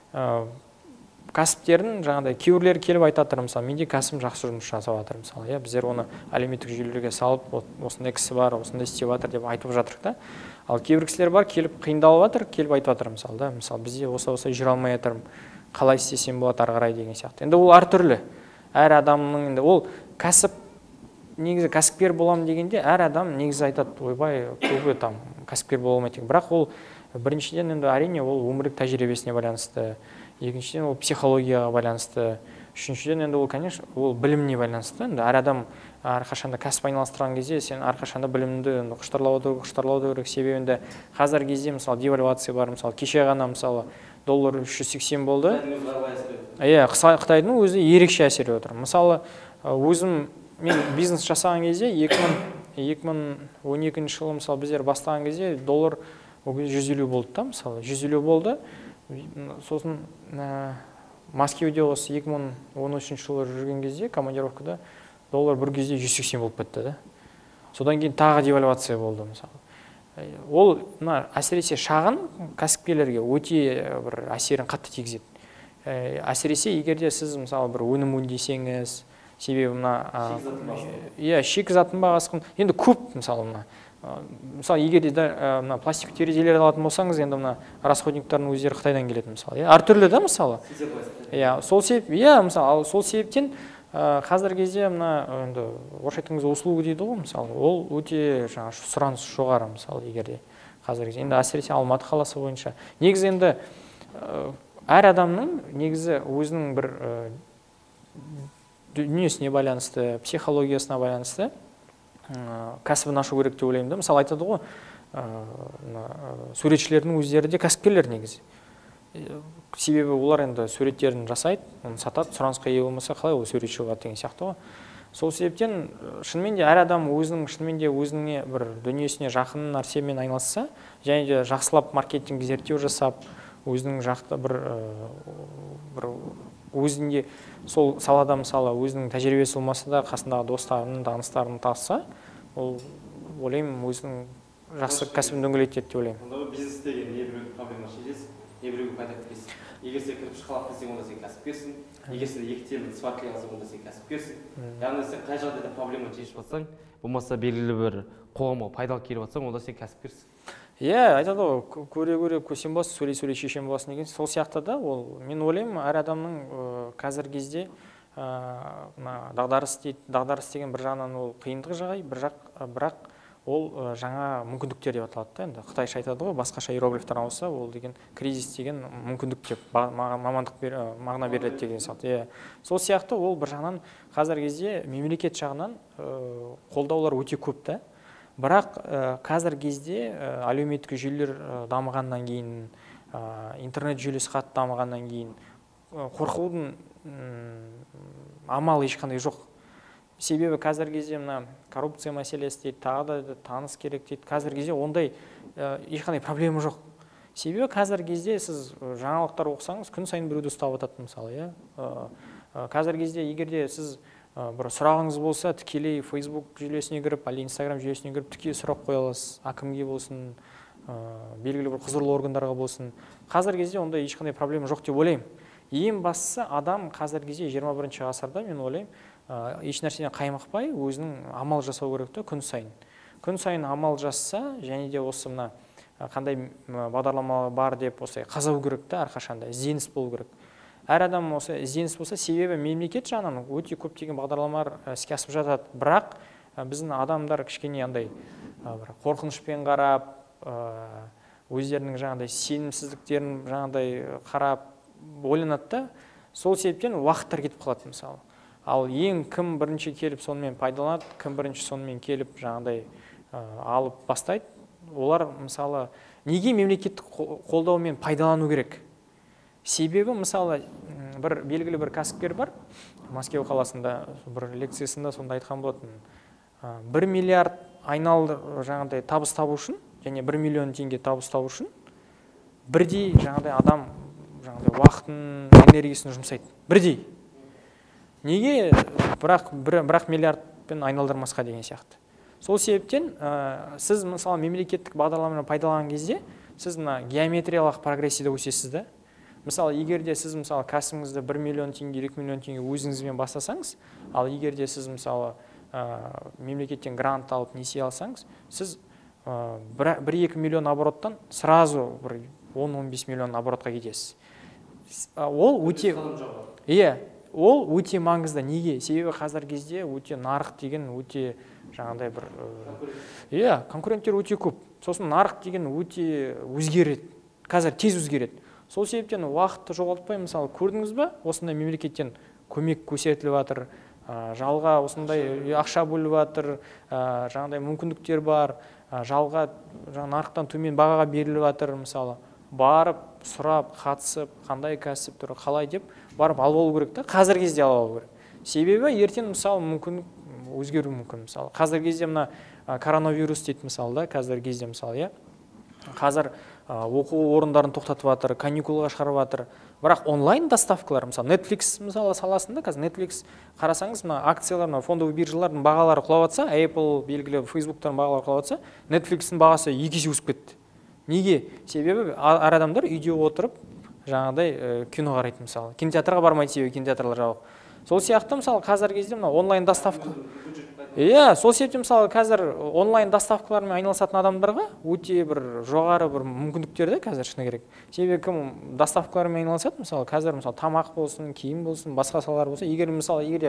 [SPEAKER 2] кәсіптерін жаңағыдай кейбіреулер келіп айтатыр, мысалы, менде кәсібім жақсы жұмыс жасап жатыр, мысалы, иә, біздер оны әлеуметтік желілерге салып, осындай кісі бар, осындай істеп жатыр деп айтып жатырық та. Ал кейбір кісілер бар, келіп қиындалып жатыр, келіп айтып жатыр, мысалы, да, мысалы, бізде осы-осы жүре алмай жатырмын, қалай істесем болады ары қарай деген сияқты. Енді ол әртүрлі. Әр адамның енді ол кәсіп негізі кәсіпкер боламын дегенде әр адам негізі айтады, ойбай, көбі там кәсіпкер бола алмайды. Бірақ ол біріншіден енді әрине ол өмірлік тәжірибесіне байланысты, екіншіден ол психологияға байланысты, үшіншіден енді ол, конечно, ол біліміне байланысты. Енді әр адам әрқашанда кәсіп айналыстырған кезде сен әрқашанда білімді құштарлау керек, себебі енді қазіргі кезде мысалы девальвация бар, мысалы кеше ғана мысалы доллар үш жүз сексен болды. Иә, Қытайдың өзі ерекше әсер етіп отыр. Мысалы өзім мен бизнес жасаған кезде екі мың он екінші жылы мысалы біздер бастаған кезде доллар жүз елу болды да, мысалы жүз елу болды. Сосын Мәскеуде осы екі мың он үшінші жылы жүрген кезде командировкада доллар бір кезде жүз сексен болып кетті да. Содан кейін тағы девальвация болды мысалы. Ол әсіресе шағын кәсіпкерлерге өте бір әсерін қатты тигізеді. Әсіресе егерде сіз мысалы бір өнім өңдесеңіз, себебі мына шикізаттың бағасы енді көп, мысалы мына мысалы егерде мына пластик терезелер алатын болсаңыз, енді мына расходниктардың өздері Қытайдан келетін мысалы, әртүрлі да мысалы. Иә, сол себеп, иә, мысалы сол себептен қазіргі кезде мына енді орысша айтқан кезде услуга дейді ғой, мысалы, ол өте жаңағы сұраныс жоғары, мысалы, егерде қазіргі кезде. Енді әсіресе Алматы қаласы бойынша. Негізі енді әр адамның негізі өзінің бір дүниесіне байланысты, психологиясына байланысты кәсібін ашу керек деп ойлаймын да. Мысалы айтады ғой, суретшілердің өздері де кәсіпкерлер негізі. Себебі олар енді суреттерін жасайды, оны сатады, сұранысқа ие болмаса қалай ол суретші болады деген сияқты ғой. Сол себептен шынымен де әр адам өзінің шынымен де өзіне бір дүниесіне жақын нәрсемен айналысса, және де жақсылап маркетинг зерттеу жасап, өзінің жақты бір бір өзінде сол салада мысалы өзінің тәжірибесі болмаса да қасындағы достарын, таныстарын тапса, ол ойлаймын өзінің жақсы кәсібін дөңгелетеді деп ойлаймын.
[SPEAKER 1] Онда бизнес деген не бір проблема шешесіз. не біреуге пайда етпейсің. Егер сен кірпіш қалап келсең, онда сен кәсіпкерсің. Егер сен екі темірді сваркалай алсаң, онда сен кәсіпкерсің. Яғни сен қай жағдайда проблема шешіп жатсаң, болмаса белгілі бір қоғамға пайдалы келіп жатсаң, онда сен кәсіпкерсің.
[SPEAKER 2] Иә, айтады ғой, көре-көре көсем боласың, сөйлей-сөйлей шешен боласың деген. Сол сияқты да, ол мен ойлаймын, әр адамның қазіргі кезде дағдарыс дейді, дағдарыс деген бір жағынан ол қиындық жағай, бірақ ол жаңа мүмкіндіктер деп аталады да. Енді Қытайша айтады ғой, басқаша иероглифтен ауысса, ол деген кризис деген мүмкіндік деп мамандық мағына беріледі деген сияқты. Сол сияқты ол бір жағынан қазіргі кезде мемлекет жағынан қолдаулар өте көп та. Бірақ қазір кезде әлеуметтік желілер дамығаннан кейін, интернет жүйесі қатты дамығаннан кейін қорқудың амалы ешқандай жоқ. Себебі қазір кезде мына коррупция мәселесі дейді, тағы да таныс керек дейді. Қазір кезде ондай ешқандай проблема жоқ. Себебі қазір кезде сіз жаңалықтар оқысаңыз, күн сайын біреуді ұстап жатады мысалы, иә. Қазір кезде егерде сіз бір сұрағыңыз болса, тікелей Facebook жүйесіне кіріп, әлі Instagram жүйесіне кіріп, тікелей сұрақ қоя аласыз, әкімге болсын, белгілі бір құзырлы органдарға болсын. Қазір кезде ондай ешқандай проблема жоқ деп ойлаймын. Ең бастысы адам қазір кезде жиырма бірінші ғасырда, мен ойлаймын, еш нәрседен қаймықпай, өзінің амал жасау керек та күн сайын. Күн сайын амал жасса, және де осы мына қандай бағдарлама бар деп осылай қазау керек та, әрқашанда ізденіс болу керек. Әр адам осы ізденіс болса, себебі мемлекет жағынан өте көптеген бағдарламалар іске асып жатады. Бірақ біздің адамдар кішкене андай қорқынышпен қарап, өздерінің жаңағыдай сенімсіздіктерін жаңағыдай қарап ойланады да. Сол себептен уақыттар кетіп қалады мысалы. Ал ең кім бірінші келіп сонымен пайдаланады, кім бірінші сонымен келіп жаңағыдай алып бастайды, олар мысалы неге мемлекеттік қолдаумен пайдалану керек? Себебі мысалы бір белгілі бір кәсіпкер бар, Мәскеу қаласында бір лекциясында сонда айтқан болатын. бір миллиард айналды жаңағыдай табыс табу үшін, және бір миллион теңге табыс табу үшін бірдей жаңағыдай адам жаңағыдай уақытын, энергиясын жұмсайды. Бірдей. Неге бірақ бірақ миллиардпен айналдырмасқа деген сияқты. Сол себептен сіз мысалы мемлекеттік бағдарламаны пайдаланған кезде сіз мына геометриялық прогрессияда өсесіз да. Мысалы, егерде сіз мысалы кәсібіңізді бір миллион теңге, екі миллион теңге өзіңізбен бастасаңыз, ал егерде сіз мысалы мемлекеттен грант алып несие алсаңыз, сіз бір-екі миллион обороттан сразу он он бес миллион оборотқа кетесіз. Ол өте Иә, ол өте маңызды. Неге? Себебі қазір кезде өте нарық деген өте жаңағыдай бір Иә, конкуренттер өте көп. Сосын нарық деген өте өзгереді. Қазір тез өзгереді. Сол себептен уақытты жоғалтпай, мысалы, көрдіңіз бе? Осындай мемлекеттен көмек көрсетіліп жатыр, жалға осындай ақша бөліп жатыр, жаңағыдай мүмкіндіктер бар, жалға нарықтан төмен бағаға беріліп жатыр, мысалы. Барып, сұрап, қатысып, қандай кәсіп түрі, қалай деп барып алып алу керек та, қазір кезде алып алу керек. Себебі ертең мысалы мүмкін өзгеру мүмкін, мысалы. Қазір кезде мына коронавирус дейді мысалы да, қазір кезде мысалы, иә. Қазір оқу орындарын тоқтатып жатыр, каникулға шығарып жатыр. Бірақ онлайн доставкалар, мысалы Netflix мысалы саласында, қазір Netflix қарасаңыз, мына акциялар, мына фондовый биржалардың бағалары құлап жатса, Apple, белгілі Facebook'тың бағалары құлап жатса, Netflix'ің бағасы екі есе өсіп кетті. Неге? Себебі әр адамдар үйде отырып, жаңағыдай кино қарайды мысалы. Кинотеатрға бармайды, себебі кинотеатрлар жабық. Сол сияқты мысалы қазір кезде мына онлайн доставка. Иә, сол себептен мысалы қазір онлайн доставкалармен айналысатын адамдарға өте бір жоғары бір мүмкіндіктер де қазір шыны керек. Себебі кім доставкалармен айналысады, мысалы қазір мысалы тамақ болсын, киім болсын, басқа салалар болса, егер мысалы егер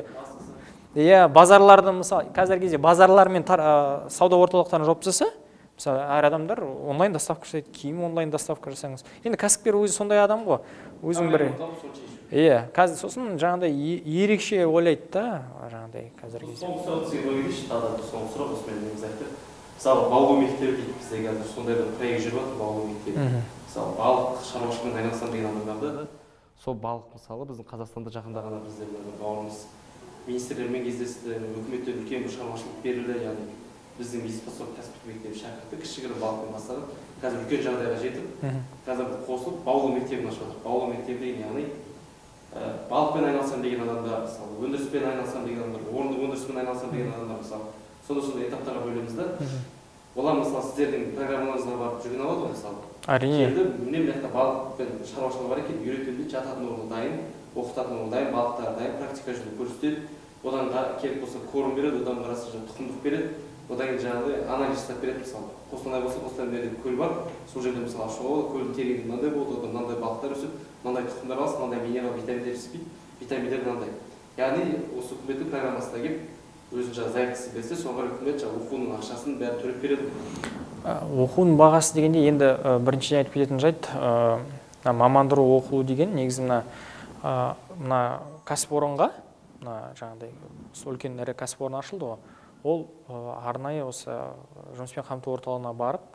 [SPEAKER 2] иә, базарларды мысалы қазір кезде базарлармен сауда орталықтарын жауып тастаса, мысалы әр адамдар онлайн доставка жасайды, киім онлайн доставка жасаңыз. Енді кәсіпкер өзі сондай адам ғой. Өзің бір Иә, қазір сосын жаңағыдай ерекше ойлайды да, жаңағыдай қазір кезде.
[SPEAKER 1] Соңғы сұрақ сізге қоя кетейінші, тағы соңғы сұрақ осымен негіз айтты. Мысалы, баулу мектебі дейді, бізде қазір сондай бір проект жүріп жатыр, баулу мектебі. Мысалы, балық шаруашылығымен айналысам деген адамдарды.
[SPEAKER 3] Сол балық мысалы біздің Қазақстанда жақында ғана
[SPEAKER 1] бізде бауырымыз министрлермен кездесті, үкіметтен үлкен бір шаруашылық берілді, яғни біздің бизнес-постройка кәсіптік мектебі шәкірті кішігірім балықпен бастады. Қазір үлкен жағдайға жетіп, қазір қосылып баулу мектебін ашып жатыр. Баулу мектебі деген яғни балықпен айналысам деген адамдар, мысалы, өндіріспен айналысам деген адамдар, орындық өндіріспен айналысам деген адамдар, мысалы, сондай-сондай этаптарға бөлеміз да. олар мысалы сіздердің программаларыңызға барып жүрген алады ғой мысалы.
[SPEAKER 2] Әрине.
[SPEAKER 1] Келді, міне мына жақта балықпен шаруашылығы бар екен, үйретемін дейді, жататын орны дайын, оқытатын орны дайын, балықтар дайын, практика жүргізіп көрсетеді. Одан керек болса корм береді, одан қараса тұқымдық береді. Одан кейін жаңағыдай анализ жасап береді мысалы. Қостанай болса, Қостанайда көл бар, сол жерде мысалы ашуға болады, көлдің тереңінде мынандай болды, одан мынандай балықтар өсіп, мынандай тұқымдар аласыз, мынандай минерал витаминдер жетіспейді, витаминдер мынандай. Яғни осы үкіметтің программасына келіп өзін жаңағы заявкасы берсе, соған үкімет жаңағы оқуының ақшасын бәрін төлеп береді.
[SPEAKER 2] Оқуының бағасы дегенде енді біріншіден айтып кететін жайт, мамандыру оқу деген негізі мына мына кәсіпорынға, мына жаңағыдай үлкен ірі кәсіпорын ашылды ғой. Ол арнайы осы жұмыспен қамту орталығына барып,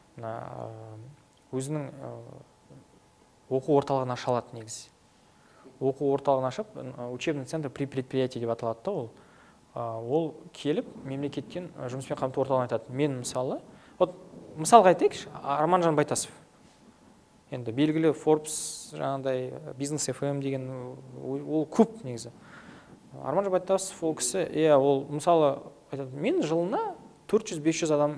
[SPEAKER 2] өзінің оқу орталығын аша алады негізі. Оқу орталығын ашып, учебный центр при предприятии деп аталады да ол. Ол келіп, мемлекеттен жұмыспен қамту орталығына айтады. Мен мысалы, вот мысалға айтайықшы, Арманжан Байтасов. Енді белгілі Forbes жаңағыдай бизнес эф эм деген ол көп негізі. Арманжан Байтасов ол кісі, иә, ол мысалы айтады, мен жылына төрт жүз бес жүз адам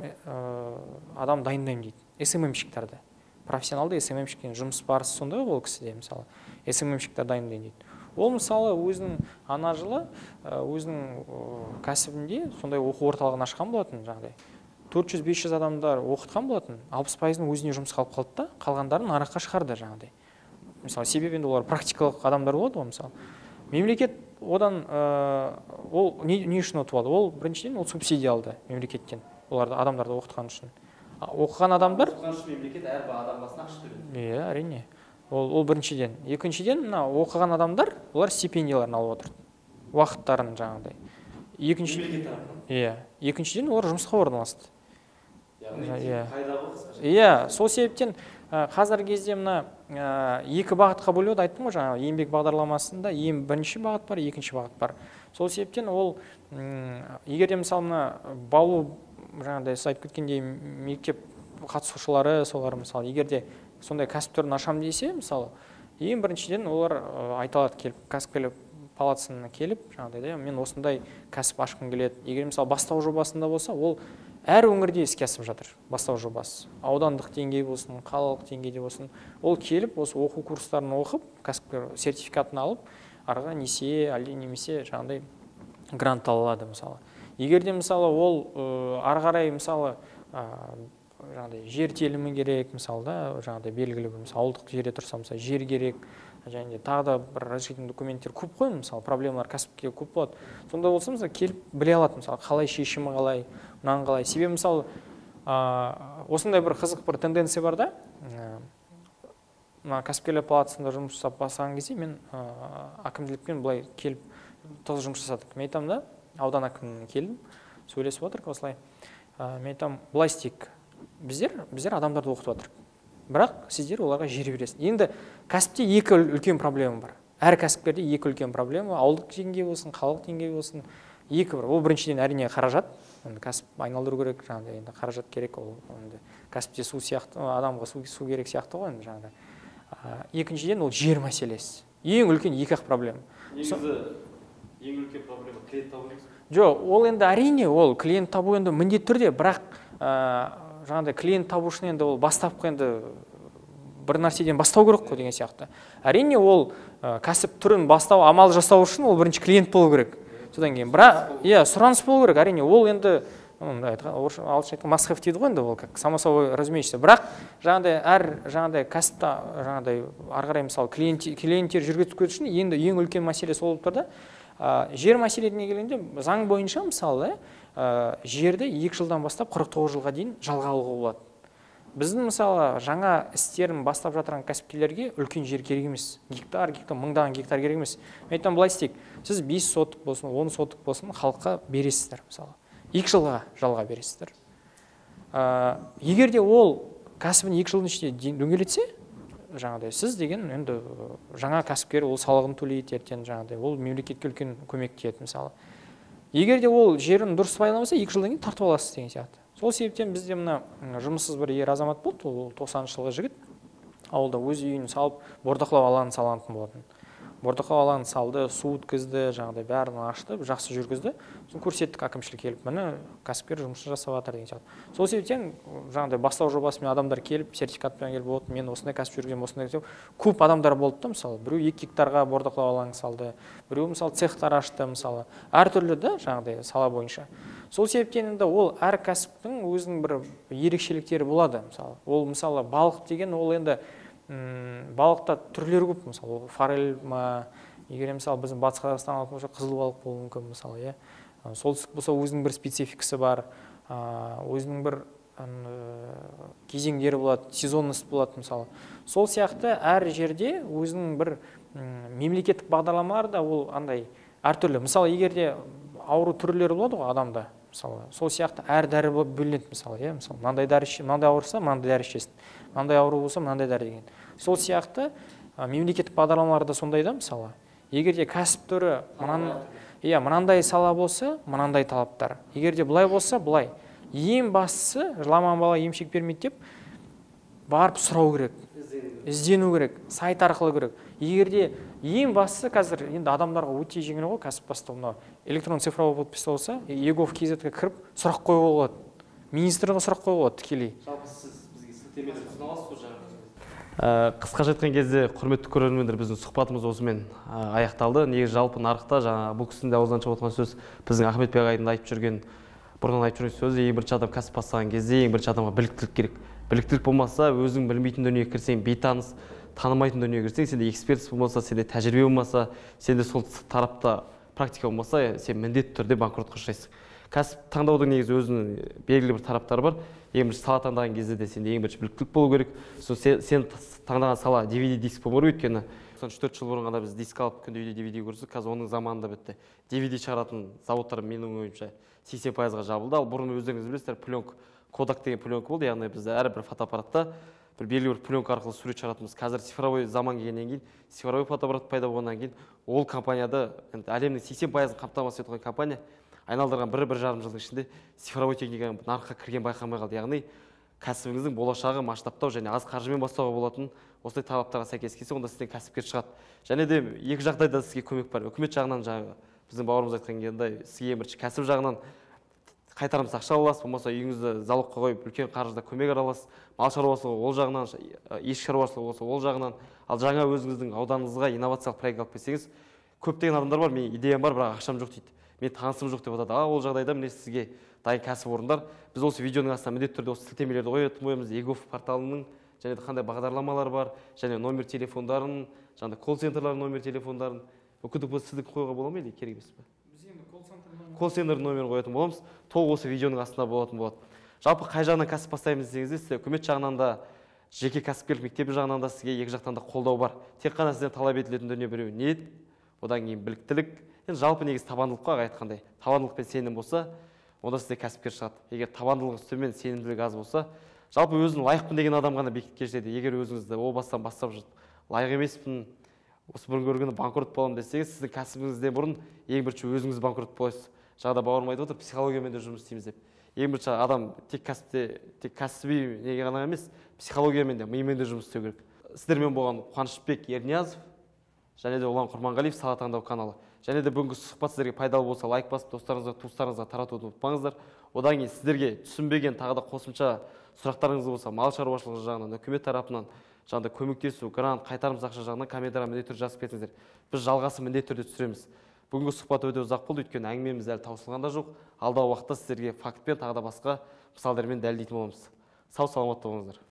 [SPEAKER 2] адам дайындаймын дейді. эс эм эм-щиктарды. Профессионалды эс эм эм-щик жұмыс барысы сондай ол кісіде мысалы. эс эм эм-щиктар дайындаймын дейді. Ол мысалы өзінің ана жылы өзінің кәсібінде сондай оқу орталығын ашқан болатын жаңағыдай. төрт жүз бес жүз адамдар оқытқан болатын, алпыс пайызының өзіне жұмыс қалып қалды да, қалғандарын нарыққа шығарды жаңағыдай. Мысалы, себебі енді олар практикалық адамдар болады ғой, мысалы. Мемлекет одан ол не үшін ұтып алды? Ол біріншіден ол субсидия алды мемлекеттен, оларды адамдарды оқытқан үшін. Оқыған адамдар
[SPEAKER 1] оқыған үшін мемлекет әрбір адам басына ақша төлейді.
[SPEAKER 2] Иә, әрине. Ол ол біріншіден. Екіншіден, мына оқыған адамдар, олар стипендияларын алып отырды. Уақыттарын жаңағыдай. Екінші
[SPEAKER 1] мемлекет тарапынан.
[SPEAKER 2] Иә. Екіншіден, олар жұмысқа орналасты.
[SPEAKER 1] Яғни пайда ғой қысқаша.
[SPEAKER 2] Иә, сол себептен қазіргі кезде мына екі бағытқа бөлуді айттым ғой, жаңағы еңбек бағдарламасында ең бірінші бағыт бар, екінші бағыт бар. Сол себептен ол егер де мысалы мына балу жаңағыдай сіз айтып кеткендей мектеп қатысушылары солар мысалы егер де сондай кәсіптерін ашам десе, мысалы ең біріншіден олар айталады келіп кәсіпкерлік палатасына келіп, жаңағыдай мен осындай кәсіп ашқым келеді. Егер мысалы бастау жобасында болса, ол әр өңірде іске асып жатыр бастау жобасы. Аудандық деңгей болсын, қалалық деңгейде болсын, ол келіп осы оқу курстарын оқып, кәсіпкер сертификатын алып, арғы несие, немесе жаңағыдай грант алады мысалы. Егер де мысалы ол ары қарай мысалы жаңағыдай жер телімі керек, мысалы да, жаңағыдай белгілі бір мысалы ауылдық жерде тұрса, мысалы жер керек, және тағы да бір разрешительный документтер көп қой, мысалы проблемалар кәсіпке көп болады. Сонда болса, мысалы келіп біле алады, мысалы қалай шешімі қалай, мынаны қалай. Себебі мысалы осындай бір қызық бір тенденция бар да. Мына кәсіпкерлер палатасында жұмыс жасап бастаған кезде мен әкімдікпен былай келіп тығыз жұмыс жасадық. Мен айтамын да, аудан әкіміне келдім, сөйлесіп отырдық осылай. Мен айтамын, былай істейік. Біздер, біздер адамдарды оқытып отырық. Бірақ сіздер оларға жер бересіз. Енді кәсіпте екі үлкен проблема бар. Әр кәсіпкерде екі үлкен проблема, ауылдық деңгей болсын, қалалық деңгей болсын, екі бар. Ол біріншіден әрине қаражат. Енді кәсіп айналдыру керек, жаңағыдай енді қаражат керек, ол енді кәсіпте су сияқты, адамға су, су керек сияқты ғой енді жаңағыдай. Екіншіден ол жер мәселесі. Ең үлкен екі-ақ проблема.
[SPEAKER 1] Негізі ең үлкен проблема клиент табу негізі.
[SPEAKER 2] Жоқ, ол енді әрине ол клиент табу енді міндетті түрде, бірақ жаңағыдай клиент табу үшін енді ол бастапқы енді бір нәрседен бастау керек қой деген сияқты. Әрине ол кәсіп түрін бастау, амал жасау үшін ол бірінші клиент болу керек. Содан кейін, бірақ, иә, сұраныс болу керек, әрине, ол енді, ағылшынша айтқан must have дейді ғой енді, ол как само собой разумеется. Бірақ жаңағыдай әр жаңағыдай кәсіпті жаңағыдай ары қарай мысалы клиенттер жүргізіп кету үшін енді ең үлкен мәселе сол болып тұр да. Жер мәселесіне келгенде заң бойынша мысалы жерді екі жылдан бастап қырық тоғыз жылға дейін жалға алуға болады. Біздің мысалы жаңа істерін бастап жатырған кәсіпкерлерге үлкен жер керек емес. Гектар, гектар, мыңдаған гектар керек емес. Мен айтам былай істейік. Сіз бес сотық болсын, он сотық болсын, халыққа бересіздер мысалы. екі жылға жалға бересіздер. Егер де ол кәсібін екі жылдың ішінде дөңгелетсе, жаңағыдай сіз деген енді жаңа кәсіпкер ол салығын төлейді ертең жаңағыдай, ол мемлекетке үлкен көмек тиеді мысалы. Егер де ол жерін дұрыс пайдаланбаса, екі жылдан кейін тартып аласыз деген сияқты. Сол себептен бізде мына жұмыссыз бір ер азамат болды, ол тоқсаныншы жылғы жігіт, ауылда өз үйін салып, бордақылау алаңын салатын болатын. бордақылау алаңын салды, су өткізді, жаңағыдай бәрін ашты, жақсы жүргізді. Сосын көрсеттік, әкімшілік келіп, міне кәсіпкер жұмысын жасап жатыр деген сияқты. Сол себептен жаңағыдай бастау жобасымен адамдар келіп, сертификатпен келіп, вот мен осындай кәсіп жүргенмін, осындай деп көп адамдар болды да, мысалы, біреу екі гектарға бордақылау алаңын салды, біреу мысалы цехтар ашты, мысалы, әртүрлі да жаңағыдай сала бойынша. Сол себептен енді ол әр кәсіптің өзінің бір ерекшеліктері болады. Мысалы, ол мысалы балық деген ол енді балықта түрлері көп, мысалы форель ма, егер мысалы біздің батыс Қазақстан алып болса қызыл балық болуы мүмкін, мысалы, иә. Солтүстік болса өзінің бір спецификасы бар, өзінің бір кезеңдері болады, сезонность болады, мысалы. Сол сияқты әр жерде өзінің бір мемлекеттік бағдарламалар да ол андай әртүрлі. Мысалы, егер де ауру түрлері болады ғой адамда, мысалы, сол сияқты әр дәрі бөлінеді, мысалы, иә, мысалы, мынандай дәрі, мынандай ауырса, мынандай дәрі ішесің, мынандай ауру болса, мынандай дәрі деген. Сол сияқты мемлекеттік бағдарламаларда сондай да, мысалы, егер де кәсіп түрі иә, мынандай сала болса, мынандай талаптар. Егер де былай болса, былай. Ең бастысы, жыламан бала емшек бермейді деп, барып сұрау керек, іздену керек, сайт арқылы керек. Егер де ең бастысы қазір енді адамдарға өте жеңіл ғой кәсіп бастау, мынау электрон цифровой подпись болса, егов кз ге кіріп сұрақ қоюға болады. Министрге сұрақ қоюға болады тікелей.
[SPEAKER 1] Жалпы сіз бізге сілтемелер ұсына аласыз ғой жаңағы.
[SPEAKER 3] Қысқаша айтқан кезде, құрметті көрермендер, біздің сұхбатымыз осымен аяқталды. Негізі жалпы нарықта жаңа бұл кісінің де аузынан шығып отырған сөз, біздің Ахметбек ағайдың айтып жүрген, бұрыннан айтып жүрген сөзі, ең бірінші адам кәсіп бастаған кезде ең бірінші адамға біліктілік керек. Біліктілік болмаса, өзің білмейтін дүниеге кірсең, бейтаныс, танымайтын дүниеге кірсең, сенде экспертіс болмаса, сенде тәжірибе болмаса, сенде сол тарапта практика болмаса, сен міндетті түрде банкротқа ұшырайсың. Кәсіп таңдаудың негізі өзінің белгілі бір тараптары бар. Ең бірінші сала таңдаған кезде де сенде ең бірінші біліктілік болу керек. Сен таңдаған сала ди ви ди диск болмау керек, өйткені үш төрт жыл бұрын ғана біз диск алып күнде үйде ди ви ди көрсек, қазір оның заманында бітті. ди ви ди шығаратын заводтар менің ойымша сексен пайызға жабылды. Ал бұрын өздеріңіз білесіздер, пленка, Kodak деген пленка болды, яғни бізде әрбір фотоаппаратта бір белгілі бір пленка арқылы сурет шығаратынбыз. Қазір цифровой заман келгеннен кейін, цифровой фотоаппарат пайда болғаннан кейін, ол компанияда әлемнің сексен пайызын қамтамасыз еткен компания айналдырған бір бір жарым жылдың ішінде цифровой техниканың нарыққа кірген байқамай қалды. Яғни кәсібіңіздің болашағы масштабтау және аз қаржымен бастауға болатын осындай талаптарға сәйкес келсе, онда сізден кәсіпкер шығады. Және де екі жағдайда сізге көмек бар. Үкімет жағынан жаңағы біздің бауырымыз айтқан кезде сізге бірінші кәсіп жағынан қайтарымсыз ақша аласыз, болмаса үйіңізді залогқа қойып үлкен қаржыда көмек аласыз. Мал шаруашылығы ол жағынан, ешкі шаруашылығы болса ол жағынан, ал жаңа өзіңіздің ауданыңызға инновациялық проект алып келсеңіз, көптеген адамдар бар, менің идеям бар, бірақ ақшам жоқ дейді. Мен танысым жоқ деп жатады. А ол жағдайда міне сізге дайын кәсіпорындар. Біз осы видеоның астына міндетті түрде осы сілтемелерді қоятын боямыз. егов порталының және де қандай бағдарламалар бар, және номер телефондарын, жаңа колл-центрлардың номер телефондарын. Мүмкіндік болса сізді қоюға бола ма или керек емес пе?
[SPEAKER 2] Біз енді
[SPEAKER 3] колл-центр номерін қоятын боламыз. Толық осы видеоның астына болатын болады. Жалпы қай жағынан кәсіп бастаймыз десеңіз, сізде үкімет жағынан да, жеке кәсіпкерлік мектебі жағынан да сізге екі жақтан да қолдау бар. Тек қана сізден талап етілетін дүние біреу ниет, одан кейін біліктілік. Енді жалпы негізі табандылыққа айтқандай, табандылық пен сенім болса, онда сізде кәсіпкер шығады. Егер табандылық төмен, сенімділік аз болса, жалпы өзін лайықпын деген адам ғана бекітке жетеді. Егер өзіңізді о бастан бастап жүріп, лайық емеспін, осы бұрын көргенде банкрот боламын десеңіз, сіздің кәсібіңізден бұрын ең бірінші өзіңіз банкрот боласыз. Жаңада бауырым айтып отыр, психологиямен де жұмыс істейміз деп. Ең бірінші адам тек кәсіпте, тек кәсіби неге ғана емес, психологиямен де, миымен де жұмыс істеу керек. Сіздермен болған Қуанышбек Ерниязов және де Ұлан Құрманғалиев сала таңдау каналы. Және де бүгінгі сұхбат сіздерге пайдалы болса, лайк басып, достарыңызға, туыстарыңызға таратуды ұмытпаңыздар. Одан кейін сіздерге түсінбеген тағы да қосымша сұрақтарыңыз болса, мал шаруашылығы жағынан, үкімет тарапынан жаңағыдай көмектесу, грант, қайтарымсыз ақша жағынан комментария міндетті түрде жазып кетіңіздер. Біз жалғасын міндетті түрде түсіреміз. Бүгінгі сұхбат өте ұзақ болды, өйткені әңгімеміз әлі таусылған да жоқ. Алдағы уақытта сіздерге фактпен тағы да басқа мысалдармен дәлелдейтін боламыз. Сау саламатта болыңыздар.